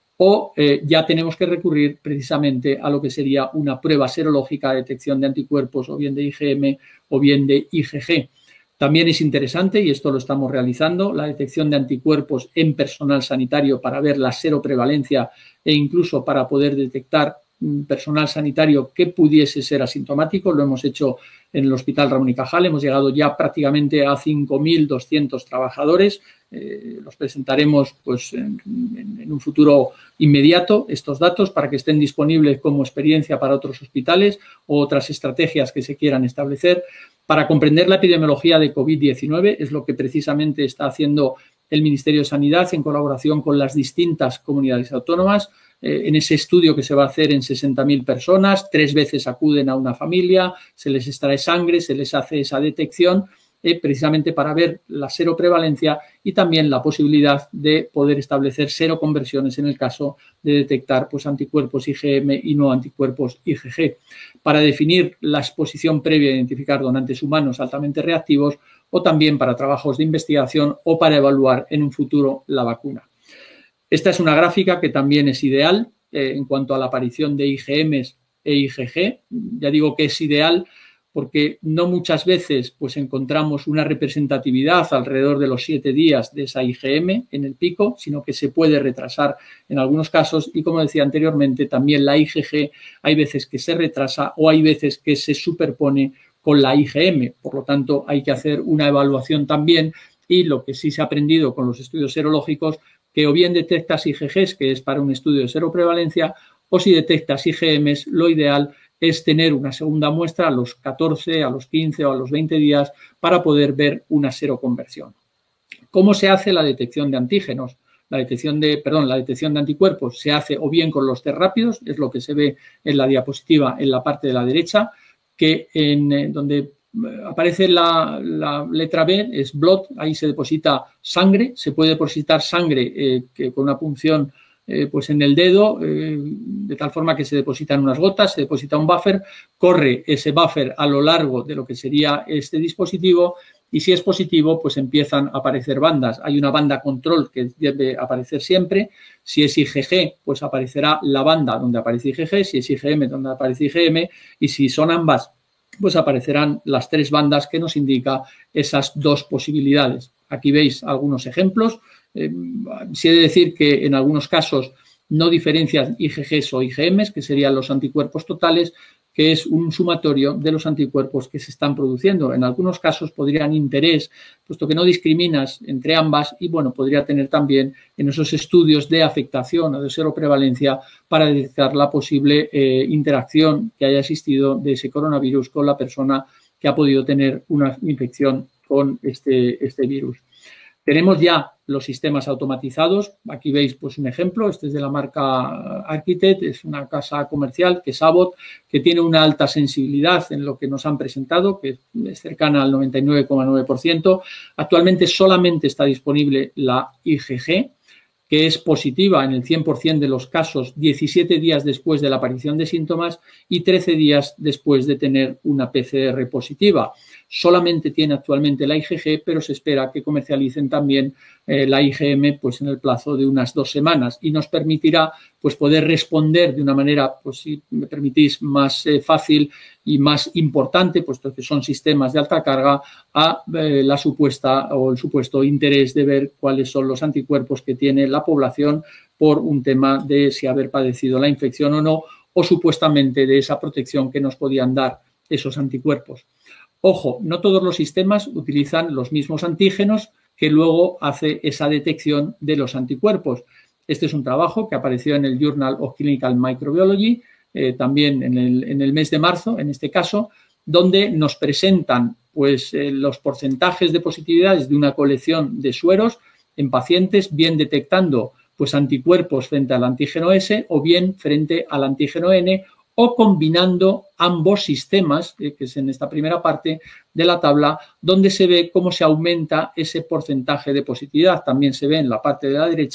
o eh, ya tenemos que recurrir precisamente a lo que sería una prueba serológica de detección de anticuerpos, o bien de I G M o bien de I G G. También es interesante, y esto lo estamos realizando, la detección de anticuerpos en personal sanitario para ver la seroprevalencia e incluso para poder detectar personal sanitario que pudiese ser asintomático. Lo hemos hecho en el Hospital Ramón y Cajal, hemos llegado ya prácticamente a cinco mil doscientos trabajadores. Eh, los presentaremos pues, en, en un futuro inmediato estos datos para que estén disponibles como experiencia para otros hospitales o otras estrategias que se quieran establecer. Para comprender la epidemiología de COVID diecinueve es lo que precisamente está haciendo el Ministerio de Sanidad en colaboración con las distintas comunidades autónomas. Eh, en ese estudio que se va a hacer en sesenta mil personas, tres veces acuden a una familia, se les extrae sangre, se les hace esa detección eh, precisamente para ver la seroprevalencia y también la posibilidad de poder establecer seroconversiones en el caso de detectar pues, anticuerpos I G M y no anticuerpos I G G. Para definir la exposición previa a identificar donantes humanos altamente reactivos o también para trabajos de investigación o para evaluar en un futuro la vacuna. Esta es una gráfica que también es ideal eh, en cuanto a la aparición de I G Ms e I G G. Ya digo que es ideal porque no muchas veces pues, encontramos una representatividad alrededor de los siete días de esa I G M en el pico, sino que se puede retrasar en algunos casos y, como decía anteriormente, también la I G G hay veces que se retrasa o hay veces que se superpone con la I G M. Por lo tanto, hay que hacer una evaluación también y lo que sí se ha aprendido con los estudios serológicos que o bien detectas I G Gs, que es para un estudio de seroprevalencia, o si detectas I G Ms, lo ideal es tener una segunda muestra a los catorce, a los quince o a los veinte días para poder ver una seroconversión. ¿Cómo se hace la detección de antígenos? La detección de, perdón, la detección de anticuerpos se hace o bien con los test rápidos, es lo que se ve en la diapositiva en la parte de la derecha, que en eh, donde aparece la, la letra B, es blood, ahí se deposita sangre, se puede depositar sangre eh, que con una punción eh, pues en el dedo, eh, de tal forma que se depositan unas gotas, se deposita un buffer, corre ese buffer a lo largo de lo que sería este dispositivo y si es positivo, pues empiezan a aparecer bandas. Hay una banda control que debe aparecer siempre. Si es I G G, pues aparecerá la banda donde aparece I G G, si es I G M, donde aparece I G M y si son ambas, pues aparecerán las tres bandas que nos indica esas dos posibilidades. Aquí veis algunos ejemplos. Eh, sí he de decir que en algunos casos no diferencian I G Gs o I G Ms, que serían los anticuerpos totales, que es un sumatorio de los anticuerpos que se están produciendo. En algunos casos podrían interés, puesto que no discriminas entre ambas y, bueno, podría tener también en esos estudios de afectación o de seroprevalencia para detectar la posible eh, interacción que haya existido de ese coronavirus con la persona que ha podido tener una infección con este, este virus. Tenemos ya los sistemas automatizados. Aquí veis pues, un ejemplo. Este es de la marca Architect. Es una casa comercial que es Abbott, que tiene una alta sensibilidad en lo que nos han presentado, que es cercana al noventa y nueve coma nueve por ciento. Actualmente solamente está disponible la I G G, que es positiva en el cien por ciento de los casos diecisiete días después de la aparición de síntomas y trece días después de tener una P C R positiva. Solamente tiene actualmente la I G G, pero se espera que comercialicen también eh, la I G M pues, en el plazo de unas dos semanas y nos permitirá pues, poder responder de una manera, pues, si me permitís, más eh, fácil y más importante, puesto que son sistemas de alta carga, a eh, la supuesta o el supuesto interés de ver cuáles son los anticuerpos que tiene la población por un tema de si haber padecido la infección o no, o supuestamente de esa protección que nos podían dar esos anticuerpos. Ojo, no todos los sistemas utilizan los mismos antígenos que luego hace esa detección de los anticuerpos. Este es un trabajo que apareció en el Journal of Clinical Microbiology, eh, también en el, en el mes de marzo, en este caso, donde nos presentan pues, eh, los porcentajes de positividades de una colección de sueros en pacientes, bien detectando pues, anticuerpos frente al antígeno S o bien frente al antígeno N, o combinando ambos sistemas, eh, que es en esta primera parte de la tabla, donde se ve cómo se aumenta ese porcentaje de positividad. También se ve en la parte de la derecha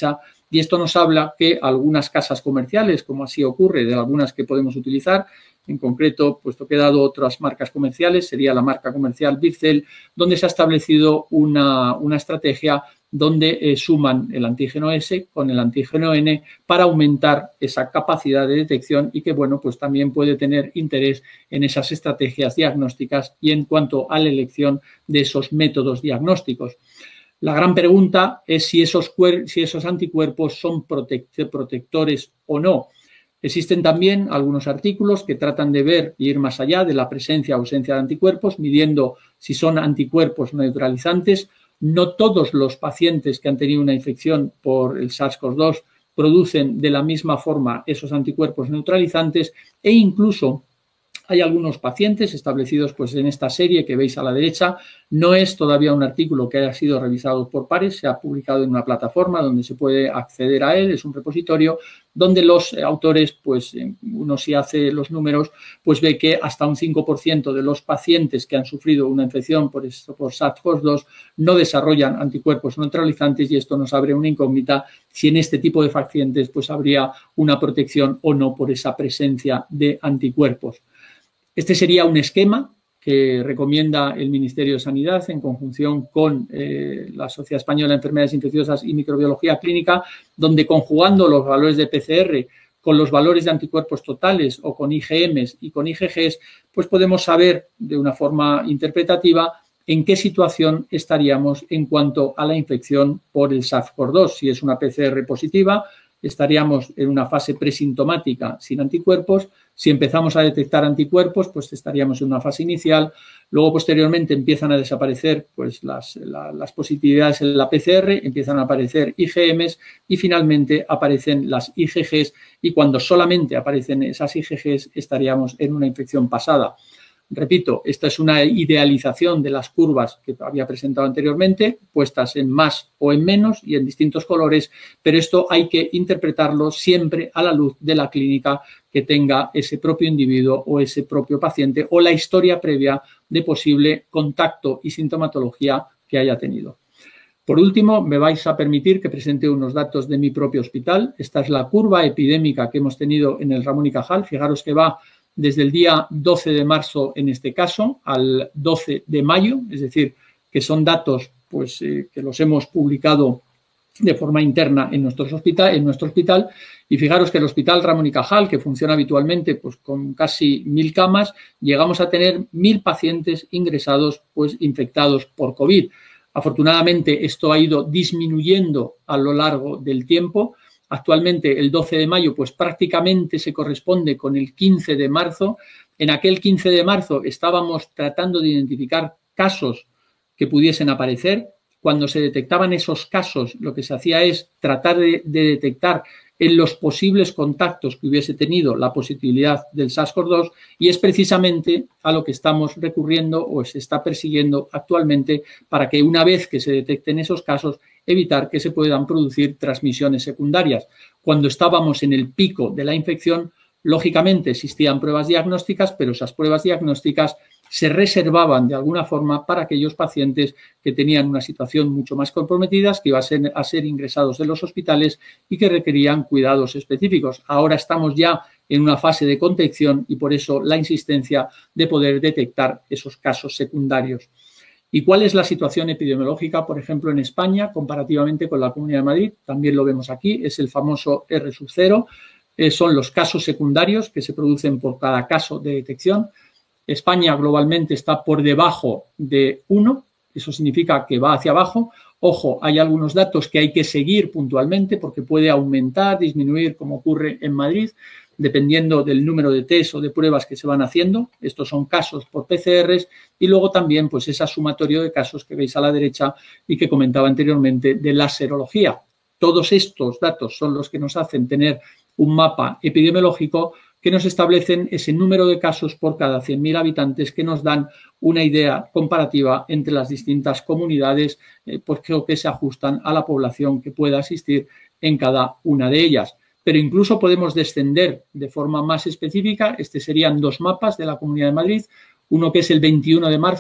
y esto nos habla que algunas casas comerciales, como así ocurre de algunas que podemos utilizar, en concreto, puesto que he dado otras marcas comerciales, sería la marca comercial Vircel, donde se ha establecido una, una estrategia donde eh, suman el antígeno S con el antígeno N para aumentar esa capacidad de detección y que, bueno, pues también puede tener interés en esas estrategias diagnósticas y en cuanto a la elección de esos métodos diagnósticos. La gran pregunta es si esos, si esos anticuerpos son protect- protectores o no. Existen también algunos artículos que tratan de ver y ir más allá de la presencia o ausencia de anticuerpos, midiendo si son anticuerpos neutralizantes. No todos los pacientes que han tenido una infección por el SARS CoV dos producen de la misma forma esos anticuerpos neutralizantes e incluso hay algunos pacientes establecidos pues, en esta serie que veis a la derecha. No es todavía un artículo que haya sido revisado por pares, se ha publicado en una plataforma donde se puede acceder a él, es un repositorio donde los autores, pues uno si hace los números, pues ve que hasta un cinco por ciento de los pacientes que han sufrido una infección por, esto, por SARS CoV dos no desarrollan anticuerpos neutralizantes y esto nos abre una incógnita si en este tipo de pacientes pues, habría una protección o no por esa presencia de anticuerpos. Este sería un esquema que recomienda el Ministerio de Sanidad en conjunción con eh, la Sociedad Española de Enfermedades Infecciosas y Microbiología Clínica, donde conjugando los valores de P C R con los valores de anticuerpos totales o con I G Ms y con I G Gs, pues podemos saber de una forma interpretativa en qué situación estaríamos en cuanto a la infección por el SARS CoV dos. Si es una P C R positiva, estaríamos en una fase presintomática sin anticuerpos. Si empezamos a detectar anticuerpos, pues estaríamos en una fase inicial. Luego, posteriormente, empiezan a desaparecer pues, las, la, las positividades en la P C R, empiezan a aparecer I G Ms y finalmente aparecen las I G Gs y cuando solamente aparecen esas I G Gs estaríamos en una infección pasada. Repito, esta es una idealización de las curvas que había presentado anteriormente, puestas en más o en menos y en distintos colores, pero esto hay que interpretarlo siempre a la luz de la clínica que tenga ese propio individuo o ese propio paciente o la historia previa de posible contacto y sintomatología que haya tenido. Por último, me vais a permitir que presente unos datos de mi propio hospital. Esta es la curva epidémica que hemos tenido en el Ramón y Cajal. Fijaros que va desde el día doce de marzo, en este caso, al doce de mayo, es decir, que son datos pues, eh, que los hemos publicado de forma interna en, nuestros hospital, en nuestro hospital. Y fijaros que el Hospital Ramón y Cajal, que funciona habitualmente pues, con casi mil camas, llegamos a tener mil pacientes ingresados pues, infectados por COVID. Afortunadamente, esto ha ido disminuyendo a lo largo del tiempo. Actualmente, el doce de mayo, pues prácticamente se corresponde con el quince de marzo. En aquel quince de marzo estábamos tratando de identificar casos que pudiesen aparecer. Cuando se detectaban esos casos, lo que se hacía es tratar de, de detectar en los posibles contactos que hubiese tenido la positividad del SARS CoV dos y es precisamente a lo que estamos recurriendo o se está persiguiendo actualmente para que una vez que se detecten esos casos, evitar que se puedan producir transmisiones secundarias. Cuando estábamos en el pico de la infección, lógicamente existían pruebas diagnósticas, pero esas pruebas diagnósticas se reservaban de alguna forma para aquellos pacientes que tenían una situación mucho más comprometida, que iban a ser, a ser ingresados en los hospitales y que requerían cuidados específicos. Ahora estamos ya en una fase de contención y por eso la insistencia de poder detectar esos casos secundarios. ¿Y cuál es la situación epidemiológica, por ejemplo, en España, comparativamente con la Comunidad de Madrid? También lo vemos aquí, es el famoso R sub cero, eh, son los casos secundarios que se producen por cada caso de detección. España globalmente está por debajo de uno, eso significa que va hacia abajo. Ojo, hay algunos datos que hay que seguir puntualmente porque puede aumentar, disminuir, como ocurre en Madrid, dependiendo del número de test o de pruebas que se van haciendo. Estos son casos por P C Rs y luego también pues ese sumatorio de casos que veis a la derecha y que comentaba anteriormente de la serología. Todos estos datos son los que nos hacen tener un mapa epidemiológico que nos establecen ese número de casos por cada cien mil habitantes que nos dan una idea comparativa entre las distintas comunidades eh, pues creo que se ajustan a la población que pueda asistir en cada una de ellas. Pero incluso podemos descender de forma más específica. Este serían dos mapas de la Comunidad de Madrid, uno que es el veintiuno de marzo,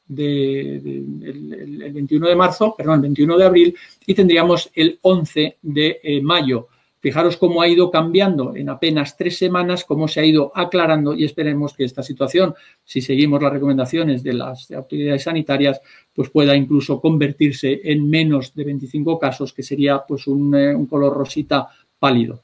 de, de el, el veintiuno de marzo, perdón, el veintiuno de abril, y tendríamos el once de eh, mayo. Fijaros cómo ha ido cambiando en apenas tres semanas, cómo se ha ido aclarando, y esperemos que esta situación, si seguimos las recomendaciones de las autoridades sanitarias, pues pueda incluso convertirse en menos de veinticinco casos, que sería pues un, eh, un color rosita pálido.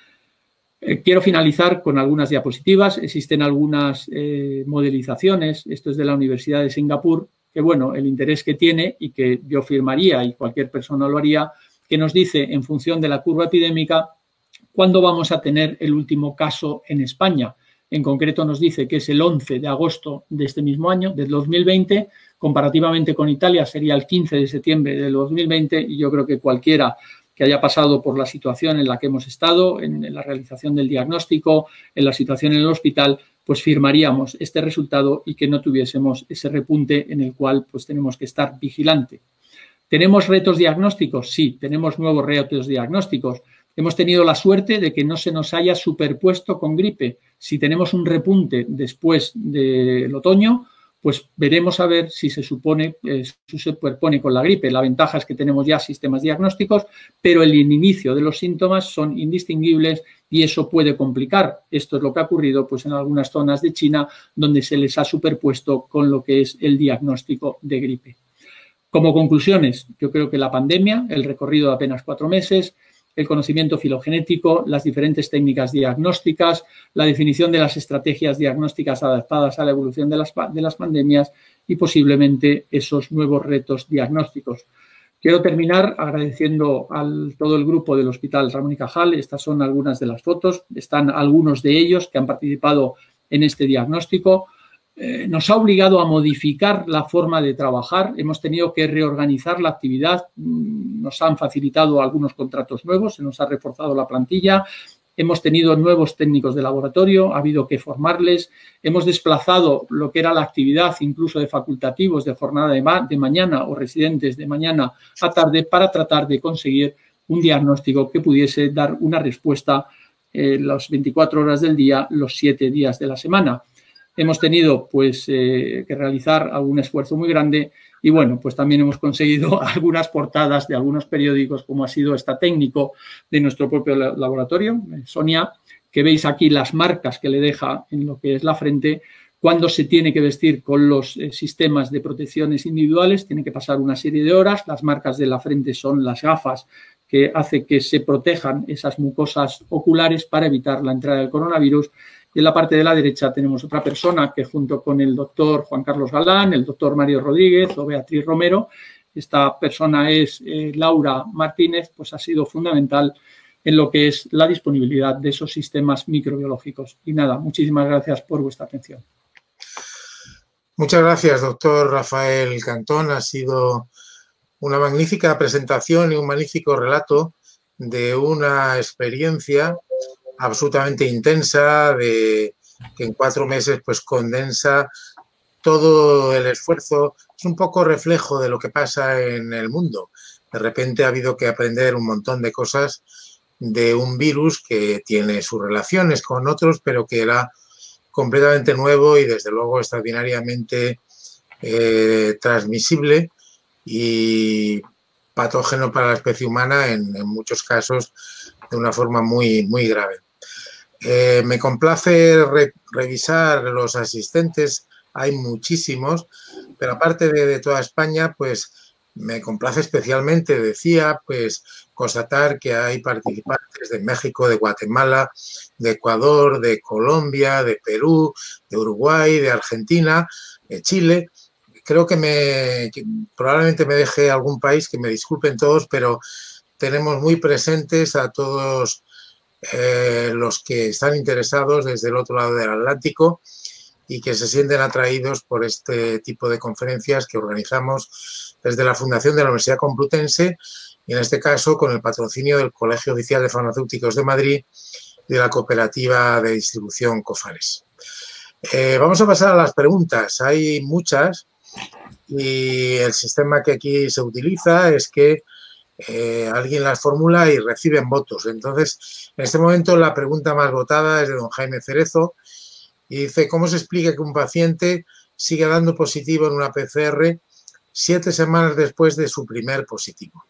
Eh, quiero finalizar con algunas diapositivas. Existen algunas eh, modelizaciones, esto es de la Universidad de Singapur, que bueno, el interés que tiene y que yo firmaría y cualquier persona lo haría, que nos dice, en función de la curva epidémica, cuándo vamos a tener el último caso en España. En concreto nos dice que es el once de agosto de este mismo año, del dos mil veinte. Comparativamente con Italia sería el quince de septiembre del dos mil veinte, y yo creo que cualquiera que haya pasado por la situación en la que hemos estado, en, en la realización del diagnóstico, en la situación en el hospital, pues firmaríamos este resultado y que no tuviésemos ese repunte en el cual pues tenemos que estar vigilante. ¿Tenemos retos diagnósticos? Sí, tenemos nuevos retos diagnósticos. Hemos tenido la suerte de que no se nos haya superpuesto con gripe. Si tenemos un repunte después del otoño, pues veremos a ver si se supone, eh, se superpone con la gripe. La ventaja es que tenemos ya sistemas diagnósticos, pero el inicio de los síntomas son indistinguibles y eso puede complicar. Esto es lo que ha ocurrido pues, en algunas zonas de China donde se les ha superpuesto con lo que es el diagnóstico de gripe. Como conclusiones, yo creo que la pandemia, el recorrido de apenas cuatro meses, el conocimiento filogenético, las diferentes técnicas diagnósticas, la definición de las estrategias diagnósticas adaptadas a la evolución de las, de las pandemias y posiblemente esos nuevos retos diagnósticos. Quiero terminar agradeciendo a todo el grupo del Hospital Ramón y Cajal. Estas son algunas de las fotos. Están algunos de ellos que han participado en este diagnóstico. Eh, nos ha obligado a modificar la forma de trabajar. Hemos tenido que reorganizar la actividad. Nos han facilitado algunos contratos nuevos, se nos ha reforzado la plantilla. Hemos tenido nuevos técnicos de laboratorio, ha habido que formarles. Hemos desplazado lo que era la actividad, incluso de facultativos de jornada de, ma de mañana o residentes de mañana a tarde, para tratar de conseguir un diagnóstico que pudiese dar una respuesta eh, las veinticuatro horas del día, los siete días de la semana. Hemos tenido pues eh, que realizar algún esfuerzo muy grande y bueno, pues también hemos conseguido algunas portadas de algunos periódicos, como ha sido esta técnico de nuestro propio laboratorio, Sonia, que veis aquí las marcas que le deja en lo que es la frente cuando se tiene que vestir con los eh, sistemas de protecciones individuales. Tiene que pasar una serie de horas. Las marcas de la frente son las gafas que hace que se protejan esas mucosas oculares para evitar la entrada del coronavirus. Y en la parte de la derecha tenemos otra persona que junto con el doctor Juan Carlos Galán, el doctor Mario Rodríguez o Beatriz Romero, esta persona es eh, Laura Martínez, pues ha sido fundamental en lo que es la disponibilidad de esos sistemas microbiológicos. Y nada, muchísimas gracias por vuestra atención. Muchas gracias, doctor Rafael Cantón. Ha sido una magnífica presentación y un magnífico relato de una experiencia absolutamente intensa, de que en cuatro meses pues condensa todo el esfuerzo. Es un poco reflejo de lo que pasa en el mundo. De repente ha habido que aprender un montón de cosas de un virus que tiene sus relaciones con otros, pero que era completamente nuevo y desde luego extraordinariamente eh, transmisible y patógeno para la especie humana en, en muchos casos de una forma muy, muy grave. Eh, me complace re, revisar los asistentes, hay muchísimos, pero aparte de, de toda España, pues me complace especialmente, decía, pues constatar que hay participantes de México, de Guatemala, de Ecuador, de Colombia, de Perú, de Uruguay, de Argentina, de Chile. Creo que, me, que probablemente me deje algún país, que me disculpen todos, pero tenemos muy presentes a todos eh, los que están interesados desde el otro lado del Atlántico y que se sienten atraídos por este tipo de conferencias que organizamos desde la Fundación de la Universidad Complutense y en este caso con el patrocinio del Colegio Oficial de Farmacéuticos de Madrid y de la Cooperativa de Distribución Cofares. Eh, vamos a pasar a las preguntas. Hay muchas y el sistema que aquí se utiliza es que eh, alguien las formula y reciben votos. Entonces, en este momento la pregunta más votada es de don Jaime Cerezo y dice, ¿cómo se explica que un paciente siga dando positivo en una P C R siete semanas después de su primer positivo?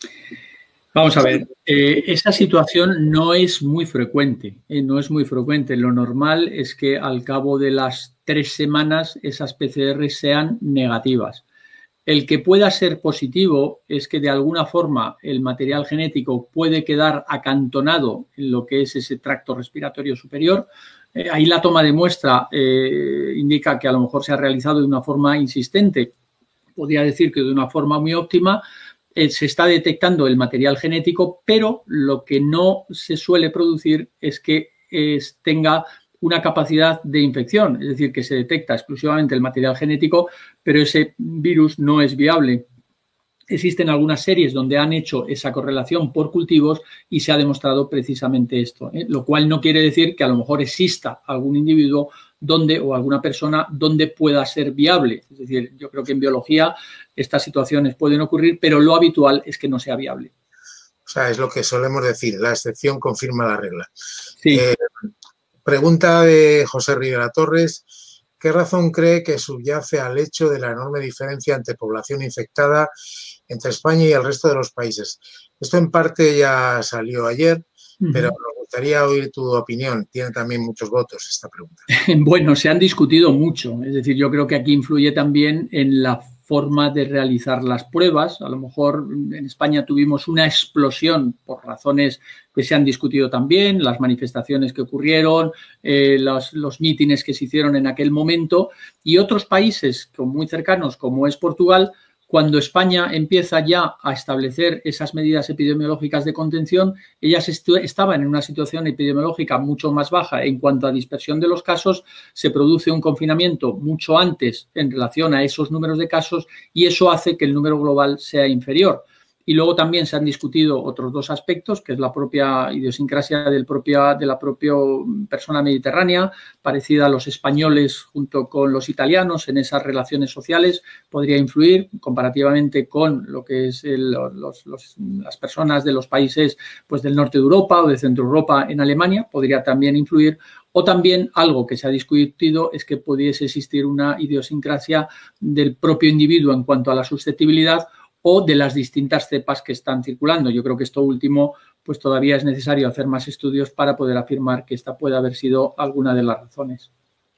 Vamos a ver, eh, esa situación no es muy frecuente, eh, no es muy frecuente. Lo normal es que al cabo de las tres semanas esas P C R sean negativas. El que pueda ser positivo es que de alguna forma el material genético puede quedar acantonado en lo que es ese tracto respiratorio superior. Eh, ahí la toma de muestra eh, indica que a lo mejor se ha realizado de una forma insistente, podría decir que de una forma muy óptima. Eh, se está detectando el material genético, pero lo que no se suele producir es que eh, tenga una capacidad de infección, es decir, que se detecta exclusivamente el material genético, pero ese virus no es viable. Existen algunas series donde han hecho esa correlación por cultivos y se ha demostrado precisamente esto, ¿eh? Lo cual no quiere decir que a lo mejor exista algún individuo donde o alguna persona donde pueda ser viable. Es decir, yo creo que en biología estas situaciones pueden ocurrir, pero lo habitual es que no sea viable. O sea, es lo que solemos decir, la excepción confirma la regla. Sí. Eh, pregunta de José Rivera Torres. ¿Qué razón cree que subyace al hecho de la enorme diferencia entre población infectada entre España y el resto de los países? Esto en parte ya salió ayer, uh-huh. pero nos gustaría oír tu opinión. Tiene también muchos votos esta pregunta. Bueno, se han discutido mucho. Es decir, yo creo que aquí influye también en la forma de realizar las pruebas. A lo mejor en España tuvimos una explosión por razones que se han discutido también, las manifestaciones que ocurrieron, eh, los, los mítines que se hicieron en aquel momento, y otros países muy cercanos como es Portugal. Cuando España empieza ya a establecer esas medidas epidemiológicas de contención, ellas estaban en una situación epidemiológica mucho más baja en cuanto a dispersión de los casos, se produce un confinamiento mucho antes en relación a esos números de casos y eso hace que el número global sea inferior. Y luego también se han discutido otros dos aspectos, que es la propia idiosincrasia del propia, de la propia persona mediterránea, parecida a los españoles junto con los italianos en esas relaciones sociales, podría influir comparativamente con lo que es el, los, los, las personas de los países pues, del norte de Europa o de Centro Europa en Alemania, podría también influir. O también algo que se ha discutido es que pudiese existir una idiosincrasia del propio individuo en cuanto a la susceptibilidad o de las distintas cepas que están circulando. Yo creo que esto último, pues todavía es necesario hacer más estudios para poder afirmar que esta puede haber sido alguna de las razones.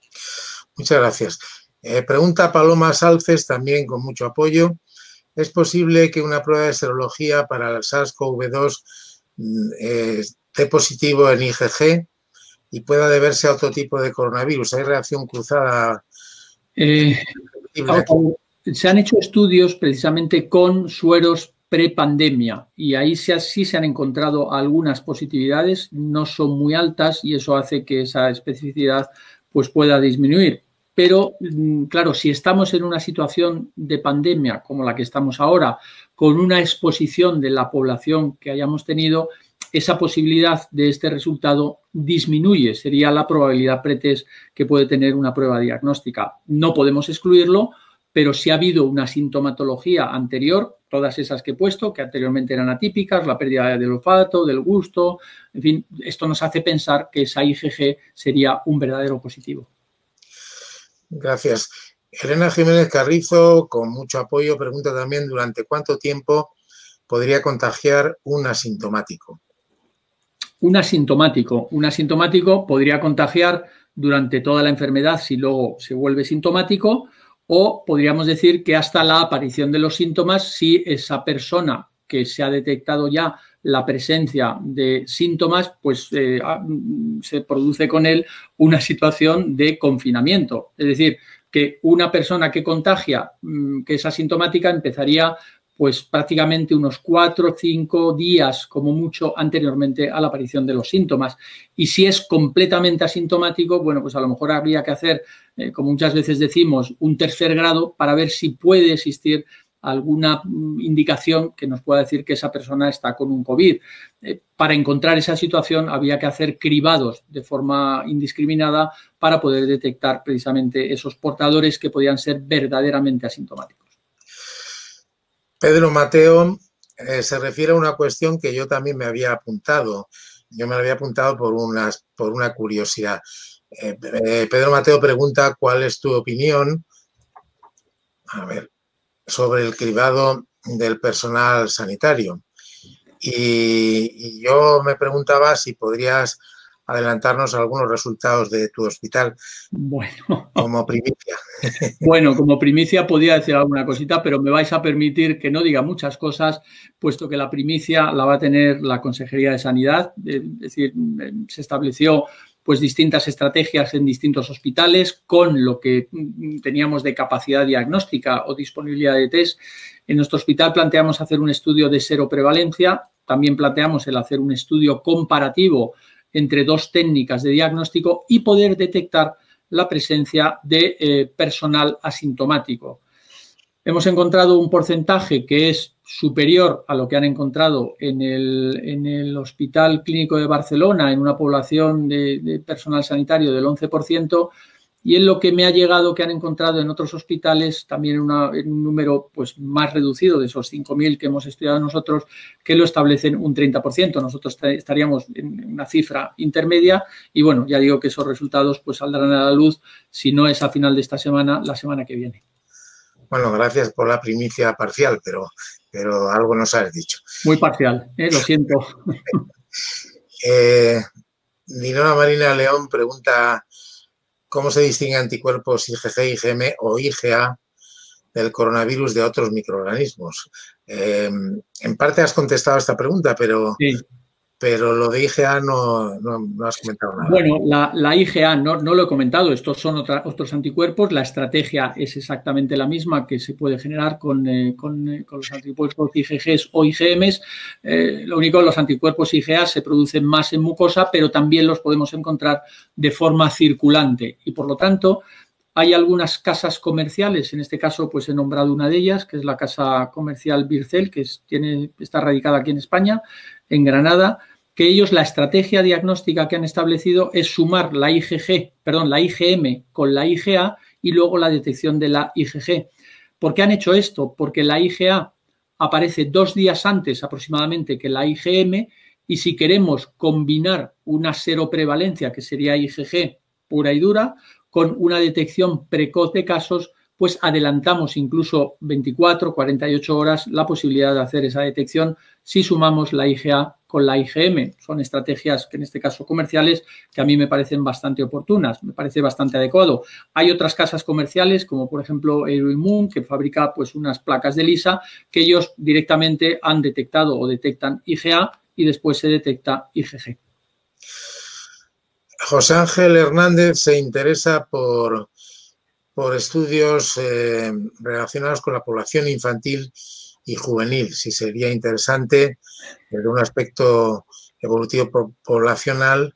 Muchas gracias. Eh, pregunta Paloma Salces, también con mucho apoyo. ¿Es posible que una prueba de serología para el SARS-CoV dos eh, esté positivo en I G G y pueda deberse a otro tipo de coronavirus? ¿Hay reacción cruzada? Eh, Se han hecho estudios precisamente con sueros prepandemia y ahí sí, sí se han encontrado algunas positividades, no son muy altas y eso hace que esa especificidad pues, pueda disminuir. Pero, claro, si estamos en una situación de pandemia como la que estamos ahora, con una exposición de la población que hayamos tenido, esa posibilidad de este resultado disminuye. Sería la probabilidad pretest que puede tener una prueba diagnóstica. No podemos excluirlo, pero si ha habido una sintomatología anterior, todas esas que he puesto, que anteriormente eran atípicas, la pérdida del olfato, del gusto, en fin, esto nos hace pensar que esa I G G sería un verdadero positivo. Gracias. Elena Jiménez Carrizo, con mucho apoyo, pregunta también durante cuánto tiempo podría contagiar un asintomático. Un asintomático. Un asintomático podría contagiar durante toda la enfermedad si luego se vuelve sintomático, o podríamos decir que hasta la aparición de los síntomas si esa persona que se ha detectado ya la presencia de síntomas, pues eh, se produce con él una situación de confinamiento. Es decir, que una persona que contagia, que es asintomática, empezaría pues prácticamente unos cuatro o cinco días como mucho anteriormente a la aparición de los síntomas. Y si es completamente asintomático, bueno, pues a lo mejor habría que hacer, eh, como muchas veces decimos, un tercer grado para ver si puede existir alguna indicación que nos pueda decir que esa persona está con un COVID. Eh, para encontrar esa situación había que hacer cribados de forma indiscriminada para poder detectar precisamente esos portadores que podían ser verdaderamente asintomáticos. Pedro Mateo eh, se refiere a una cuestión que yo también me había apuntado. Yo me la había apuntado por, unas, por una curiosidad. Eh, eh, Pedro Mateo pregunta cuál es tu opinión, a ver, sobre el cribado del personal sanitario. Y, y yo me preguntaba si podrías adelantarnos algunos resultados de tu hospital. Bueno, como primicia. Bueno, como primicia podría decir alguna cosita, pero me vais a permitir que no diga muchas cosas, puesto que la primicia la va a tener la Consejería de Sanidad. Es decir, se estableció pues distintas estrategias en distintos hospitales con lo que teníamos de capacidad diagnóstica o disponibilidad de test. En nuestro hospital planteamos hacer un estudio de seroprevalencia, también planteamos el hacer un estudio comparativo entre dos técnicas de diagnóstico y poder detectar la presencia de eh, personal asintomático. Hemos encontrado un porcentaje que es superior a lo que han encontrado en el, en el Hospital Clínico de Barcelona, en una población de, de personal sanitario del once por ciento, y en lo que me ha llegado que han encontrado en otros hospitales, también una, en un número pues, más reducido de esos cinco mil que hemos estudiado nosotros, que lo establecen un treinta por ciento. Nosotros estaríamos en una cifra intermedia y, bueno, ya digo que esos resultados pues, saldrán a la luz, si no es a final de esta semana, la semana que viene. Bueno, gracias por la primicia parcial, pero, pero algo nos has dicho. Muy parcial, ¿eh? Lo siento. eh, Dinora Marina León pregunta ¿cómo se distinguen anticuerpos IgG, IgM o IgA del coronavirus de otros microorganismos? Eh, en parte has contestado esta pregunta, pero, sí. pero lo de IgA no, no, no has comentado nada. Bueno, la, la IgA no, no lo he comentado, estos son otra, otros anticuerpos, la estrategia es exactamente la misma que se puede generar con, eh, con, eh, con los anticuerpos IgGs o IgMs, eh, lo único, los anticuerpos IgA se producen más en mucosa, pero también los podemos encontrar de forma circulante y, por lo tanto, hay algunas casas comerciales, en este caso pues he nombrado una de ellas, que es la casa comercial Bircel, que es, tiene, está radicada aquí en España, en Granada, que ellos la estrategia diagnóstica que han establecido es sumar la IgG, perdón, la IgM con la IgA y luego la detección de la IgG. ¿Por qué han hecho esto? Porque la IgA aparece dos días antes aproximadamente que la IgM y si queremos combinar una seroprevalencia, que sería IgG pura y dura, con una detección precoz de casos, pues adelantamos incluso veinticuatro, cuarenta y ocho horas la posibilidad de hacer esa detección si sumamos la IgA con la IgM. Son estrategias que en este caso comerciales que a mí me parecen bastante oportunas, me parece bastante adecuado. Hay otras casas comerciales como por ejemplo Euroimmun que fabrica pues unas placas de lisa que ellos directamente han detectado o detectan IgA y después se detecta IgG. José Ángel Hernández se interesa por, por estudios eh, relacionados con la población infantil y juvenil. Si sería interesante, desde un aspecto evolutivo poblacional,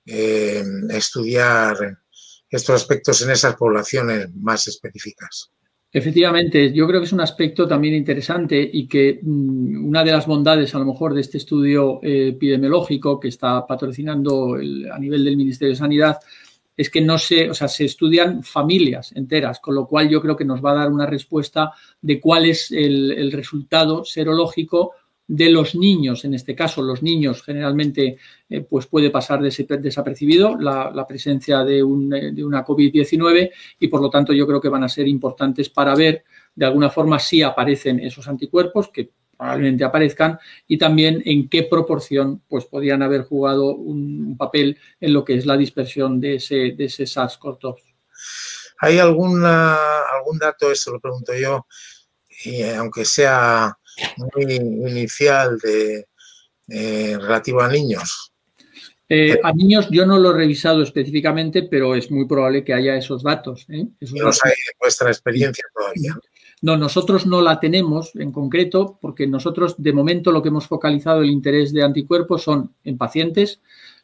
eh, estudiar estos aspectos en esas poblaciones más específicas. Efectivamente, yo creo que es un aspecto también interesante y que mmm, una de las bondades a lo mejor de este estudio eh, epidemiológico que está patrocinando el, a nivel del Ministerio de Sanidad es que no se, o sea, se estudian familias enteras, con lo cual yo creo que nos va a dar una respuesta de cuál es el, el resultado serológico de los niños. En este caso, los niños generalmente eh, pues puede pasar desapercibido la, la presencia de, un, de una COVID diecinueve y, por lo tanto, yo creo que van a ser importantes para ver de alguna forma si aparecen esos anticuerpos, que probablemente aparezcan, y también en qué proporción pues podrían haber jugado un, un papel en lo que es la dispersión de ese, de ese SARS-CoV dos. ¿Hay alguna, algún dato, eso lo pregunto yo, y aunque sea muy inicial, de, eh, relativo a niños? Eh, a niños yo no lo he revisado específicamente, pero es muy probable que haya esos datos. ¿eh? Esos ¿Y los datos. hay en vuestra experiencia todavía? No, nosotros no la tenemos en concreto porque nosotros de momento lo que hemos focalizado el interés de anticuerpos son en pacientes,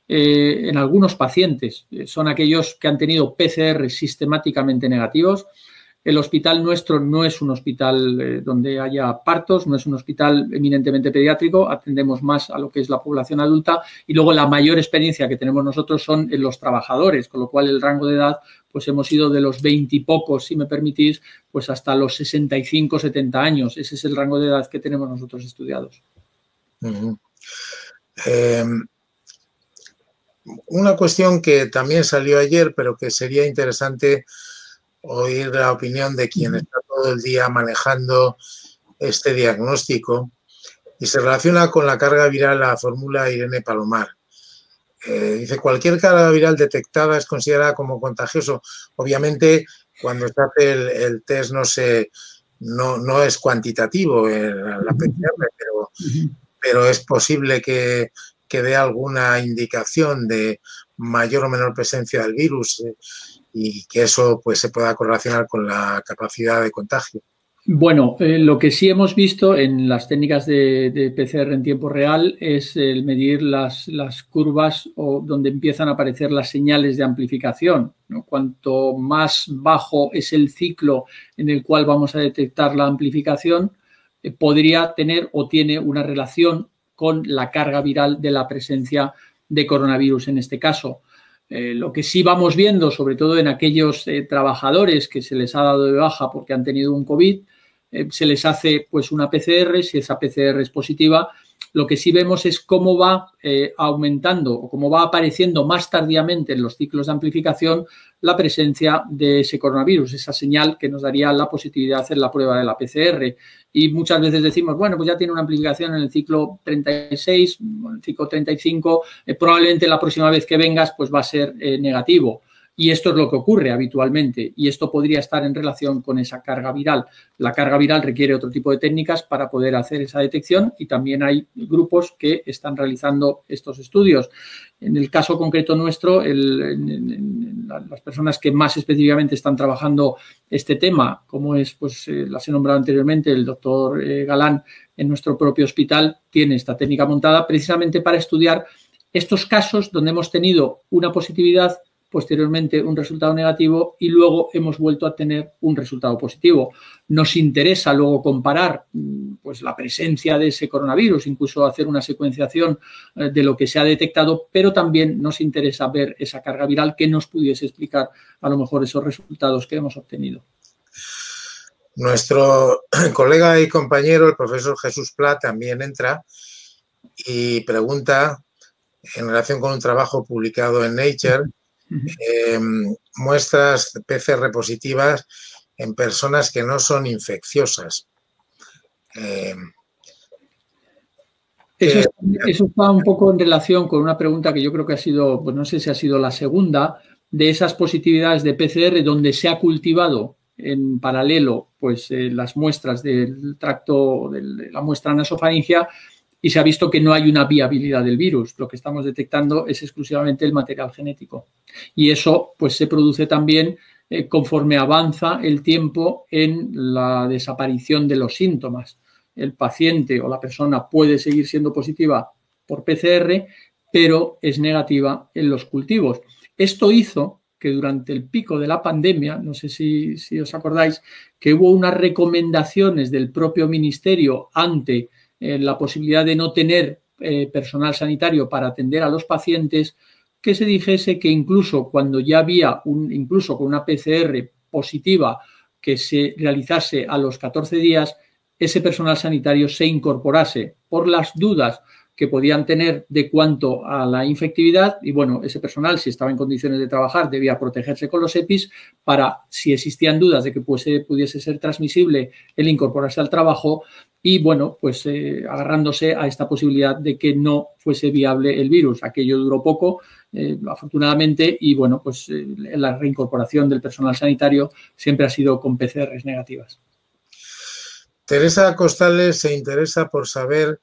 eh, en algunos pacientes, eh, son aquellos que han tenido P C R sistemáticamente negativos. El hospital nuestro no es un hospital eh, donde haya partos, no es un hospital eminentemente pediátrico, atendemos más a lo que es la población adulta y luego la mayor experiencia que tenemos nosotros son en los trabajadores, con lo cual el rango de edad pues hemos ido de los veintipocos, si me permitís, pues hasta los sesenta y cinco, setenta años. Ese es el rango de edad que tenemos nosotros estudiados. Uh-huh. eh, una cuestión que también salió ayer, pero que sería interesante oír la opinión de quien está todo el día manejando este diagnóstico, y se relaciona con la carga viral, la fórmula Irene Palomar. Eh, dice, cualquier carga viral detectada es considerada como contagioso. Obviamente, cuando se hace el, el test no, se, no, no es cuantitativo eh, la P C R, pero, pero es posible que, que dé alguna indicación de mayor o menor presencia del virus eh, y que eso pues, se pueda correlacionar con la capacidad de contagio. Bueno, eh, lo que sí hemos visto en las técnicas de, de P C R en tiempo real es el medir las, las curvas o donde empiezan a aparecer las señales de amplificación, ¿no? Cuanto más bajo es el ciclo en el cual vamos a detectar la amplificación, eh, podría tener o tiene una relación con la carga viral de la presencia de coronavirus en este caso. Eh, lo que sí vamos viendo, sobre todo en aquellos eh, trabajadores que se les ha dado de baja porque han tenido un COVID, eh, se les hace pues una P C R, si esa P C R es positiva, lo que sí vemos es cómo va eh, aumentando o cómo va apareciendo más tardíamente en los ciclos de amplificación la presencia de ese coronavirus, esa señal que nos daría la positividad en la prueba de la P C R. Y muchas veces decimos, bueno, pues ya tiene una amplificación en el ciclo treinta y seis, en el ciclo treinta y cinco, eh, probablemente la próxima vez que vengas pues va a ser eh, negativo. Y esto es lo que ocurre habitualmente y esto podría estar en relación con esa carga viral. La carga viral requiere otro tipo de técnicas para poder hacer esa detección y también hay grupos que están realizando estos estudios. En el caso concreto nuestro, el, en, en, las personas que más específicamente están trabajando este tema, como es, pues eh, las he nombrado anteriormente, el doctor eh, Galán en nuestro propio hospital, tiene esta técnica montada precisamente para estudiar estos casos donde hemos tenido una positividad, posteriormente un resultado negativo y luego hemos vuelto a tener un resultado positivo. Nos interesa luego comparar pues, la presencia de ese coronavirus, incluso hacer una secuenciación de lo que se ha detectado, pero también nos interesa ver esa carga viral que nos pudiese explicar a lo mejor esos resultados que hemos obtenido. Nuestro colega y compañero, el profesor Jesús Pla, también entra y pregunta en relación con un trabajo publicado en Nature, Eh, muestras P C R positivas en personas que no son infecciosas. Eh, eso, es, eso está un poco en relación con una pregunta que yo creo que ha sido, pues no sé si ha sido la segunda, de esas positividades de P C R donde se ha cultivado en paralelo pues eh, las muestras del tracto, de la muestra nasofaringea y se ha visto que no hay una viabilidad del virus. Lo que estamos detectando es exclusivamente el material genético. Y eso pues se produce también eh, conforme avanza el tiempo en la desaparición de los síntomas. El paciente o la persona puede seguir siendo positiva por P C R, pero es negativa en los cultivos. Esto hizo que durante el pico de la pandemia, no sé si, si os acordáis, que hubo unas recomendaciones del propio ministerio ante eh, la posibilidad de no tener eh, personal sanitario para atender a los pacientes, que se dijese que incluso cuando ya había, un, incluso con una P C R positiva que se realizase a los catorce días, ese personal sanitario se incorporase por las dudas que podían tener de cuanto a la infectividad y, bueno, ese personal, si estaba en condiciones de trabajar, debía protegerse con los EPIs para, si existían dudas de que pudiese, pudiese ser transmisible, el incorporarse al trabajo y, bueno, pues eh, agarrándose a esta posibilidad de que no fuese viable el virus. Aquello duró poco, eh, afortunadamente, y, bueno, pues eh, la reincorporación del personal sanitario siempre ha sido con P C Rs negativas. Teresa Costales se interesa por saber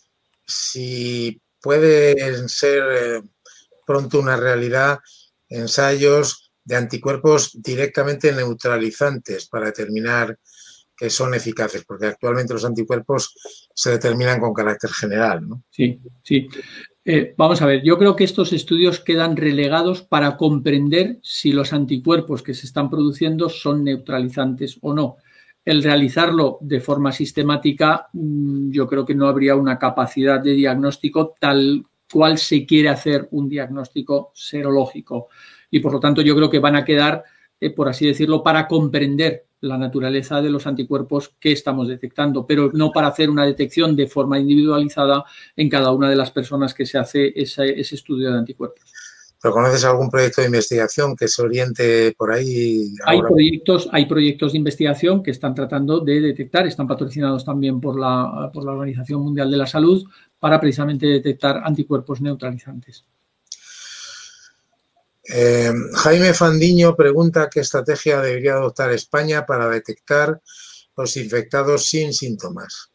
si pueden ser eh, pronto una realidad ensayos de anticuerpos directamente neutralizantes para determinar que son eficaces, porque actualmente los anticuerpos se determinan con carácter general, ¿no? Sí, sí. Eh, vamos a ver, yo creo que estos estudios quedan relegados para comprender si los anticuerpos que se están produciendo son neutralizantes o no. El realizarlo de forma sistemática, yo creo que no habría una capacidad de diagnóstico tal cual se quiere hacer un diagnóstico serológico. Y, por lo tanto, yo creo que van a quedar, eh, por así decirlo, para comprender la naturaleza de los anticuerpos que estamos detectando, pero no para hacer una detección de forma individualizada en cada una de las personas que se hace ese, ese estudio de anticuerpos. ¿Pero conoces algún proyecto de investigación que se oriente por ahí? Hay proyectos, hay proyectos de investigación que están tratando de detectar, están patrocinados también por la, por la Organización Mundial de la Salud, para precisamente detectar anticuerpos neutralizantes. Eh, Jaime Fandiño pregunta qué estrategia debería adoptar España para detectar los infectados sin síntomas.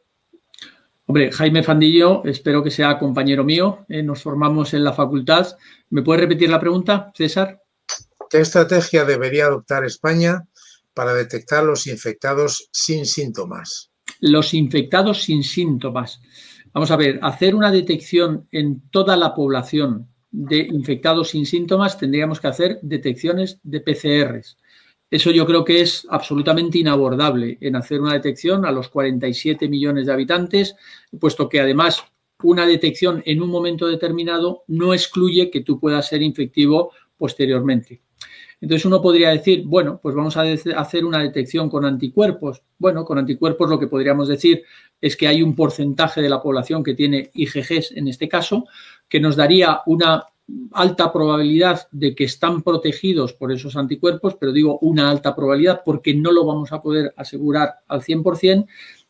Hombre, Jaime Fandiño, espero que sea compañero mío, eh, nos formamos en la facultad. ¿Me puede repetir la pregunta, César? ¿Qué estrategia debería adoptar España para detectar los infectados sin síntomas? Los infectados sin síntomas. Vamos a ver, hacer una detección en toda la población de infectados sin síntomas, tendríamos que hacer detecciones de P C Rs. Eso yo creo que es absolutamente inabordable en hacer una detección a los cuarenta y siete millones de habitantes, puesto que además una detección en un momento determinado no excluye que tú puedas ser infectivo posteriormente. Entonces uno podría decir, bueno, pues vamos a hacer una detección con anticuerpos. Bueno, con anticuerpos lo que podríamos decir es que hay un porcentaje de la población que tiene I G Gs en este caso, que nos daría una alta probabilidad de que están protegidos por esos anticuerpos, pero digo una alta probabilidad porque no lo vamos a poder asegurar al cien por cien,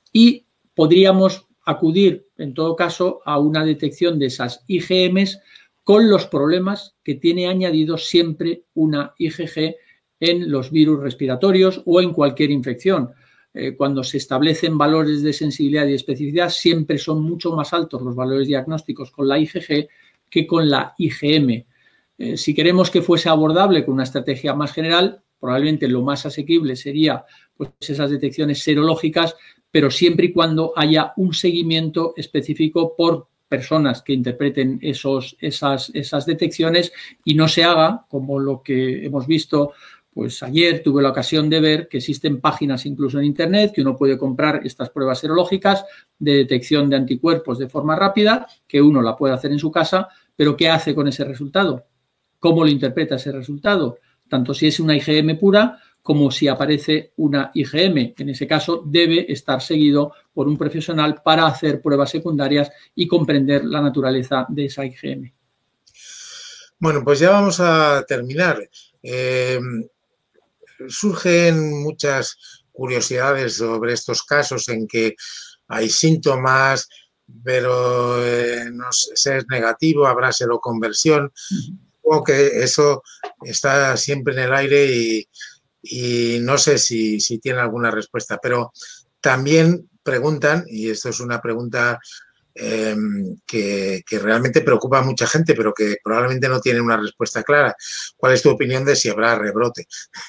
y podríamos acudir en todo caso a una detección de esas I G Ms con los problemas que tiene añadidos siempre una I G G en los virus respiratorios o en cualquier infección. Eh, cuando se establecen valores de sensibilidad y especificidad, siempre son mucho más altos los valores diagnósticos con la I G G que con la I G M. Eh, si queremos que fuese abordable con una estrategia más general, probablemente lo más asequible sería pues, esas detecciones serológicas, pero siempre y cuando haya un seguimiento específico por personas que interpreten esos, esas, esas detecciones y no se haga como lo que hemos visto. Pues ayer tuve la ocasión de ver que existen páginas incluso en Internet que uno puede comprar estas pruebas serológicas de detección de anticuerpos de forma rápida, que uno la puede hacer en su casa, pero ¿qué hace con ese resultado? ¿Cómo lo interpreta ese resultado? Tanto si es una I G M pura como si aparece una I G M. En ese caso debe estar seguido por un profesional para hacer pruebas secundarias y comprender la naturaleza de esa I G M. Bueno, pues ya vamos a terminar. Eh, surgen muchas curiosidades sobre estos casos en que hay síntomas, pero eh, no sé, si es negativo, habrá seroconversión. Supongo que eso está siempre en el aire y, y no sé si, si tiene alguna respuesta, pero también preguntan, y esto es una pregunta eh, que, que realmente preocupa a mucha gente, pero que probablemente no tiene una respuesta clara. ¿Cuál es tu opinión de si habrá rebrote?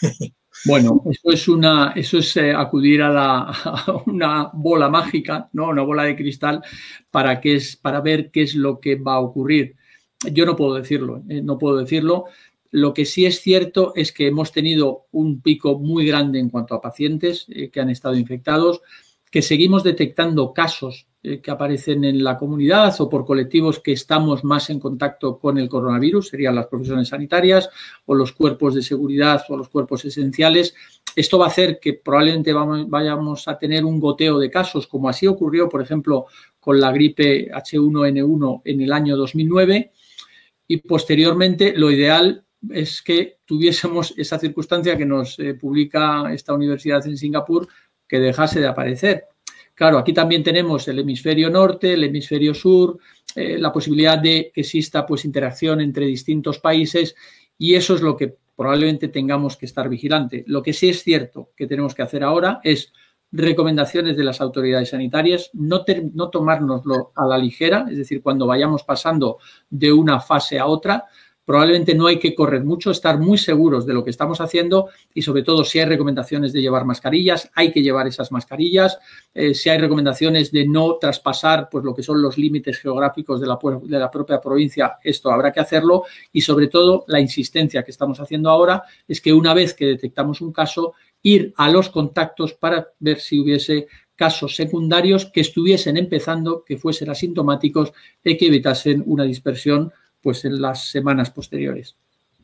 Bueno, eso es, una, eso es eh, acudir a, la, a una bola mágica, ¿no? Una bola de cristal para, que es, para ver qué es lo que va a ocurrir. Yo no puedo decirlo, eh, no puedo decirlo. Lo que sí es cierto es que hemos tenido un pico muy grande en cuanto a pacientes eh, que han estado infectados, que seguimos detectando casos eh, que aparecen en la comunidad o por colectivos que estamos más en contacto con el coronavirus, serían las profesiones sanitarias o los cuerpos de seguridad o los cuerpos esenciales. Esto va a hacer que probablemente vamos, vayamos a tener un goteo de casos, como así ocurrió, por ejemplo, con la gripe H uno N uno en el año dos mil nueve, y posteriormente lo ideal es que tuviésemos esa circunstancia que nos eh, publica esta universidad en Singapur, que dejase de aparecer. Claro, aquí también tenemos el hemisferio norte, el hemisferio sur, eh, la posibilidad de que exista pues, interacción entre distintos países, y eso es lo que probablemente tengamos que estar vigilante. Lo que sí es cierto que tenemos que hacer ahora es recomendaciones de las autoridades sanitarias, no, ter, no tomárnoslo a la ligera, es decir, cuando vayamos pasando de una fase a otra, probablemente no hay que correr mucho, estar muy seguros de lo que estamos haciendo y sobre todo si hay recomendaciones de llevar mascarillas, hay que llevar esas mascarillas. Eh, si hay recomendaciones de no traspasar pues, lo que son los límites geográficos de la, de la propia provincia, esto habrá que hacerlo, y sobre todo la insistencia que estamos haciendo ahora es que una vez que detectamos un caso, ir a los contactos para ver si hubiese casos secundarios que estuviesen empezando, que fuesen asintomáticos y que evitasen una dispersión pues en las semanas posteriores.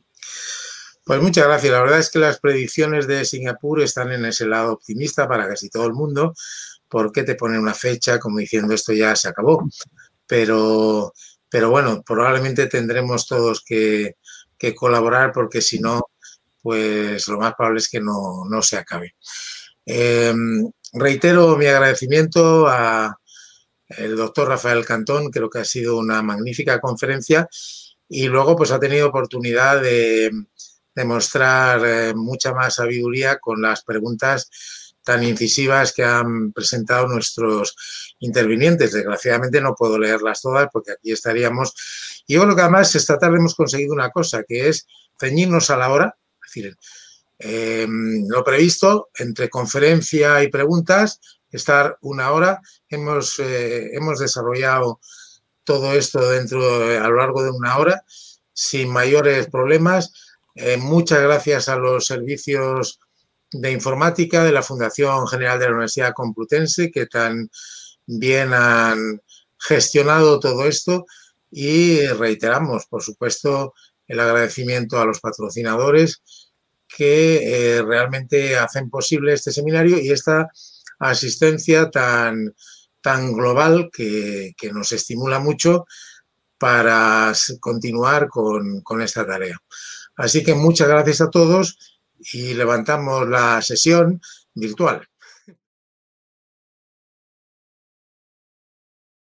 Pues muchas gracias. La verdad es que las predicciones de Singapur están en ese lado optimista para casi todo el mundo, porque te ponen una fecha como diciendo esto ya se acabó. Pero, pero bueno, probablemente tendremos todos que que colaborar, porque si no, pues lo más probable es que no, no se acabe. Eh, reitero mi agradecimiento a el doctor Rafael Cantón, creo que ha sido una magnífica conferencia y luego pues ha tenido oportunidad de demostrar eh, mucha más sabiduría con las preguntas tan incisivas que han presentado nuestros intervinientes. Desgraciadamente no puedo leerlas todas porque aquí estaríamos. Y yo creo que además esta tarde hemos conseguido una cosa, que es ceñirnos a la hora, es decir, eh, lo previsto entre conferencia y preguntas, estar una hora. Hemos, eh, hemos desarrollado todo esto dentro, a lo largo de una hora, sin mayores problemas. Eh, muchas gracias a los servicios de informática de la Fundación General de la Universidad Complutense, que tan bien han gestionado todo esto, y reiteramos, por supuesto, el agradecimiento a los patrocinadores que eh, realmente hacen posible este seminario y esta asistencia tan, tan global que, que nos estimula mucho para continuar con, con esta tarea. Así que muchas gracias a todos y levantamos la sesión virtual.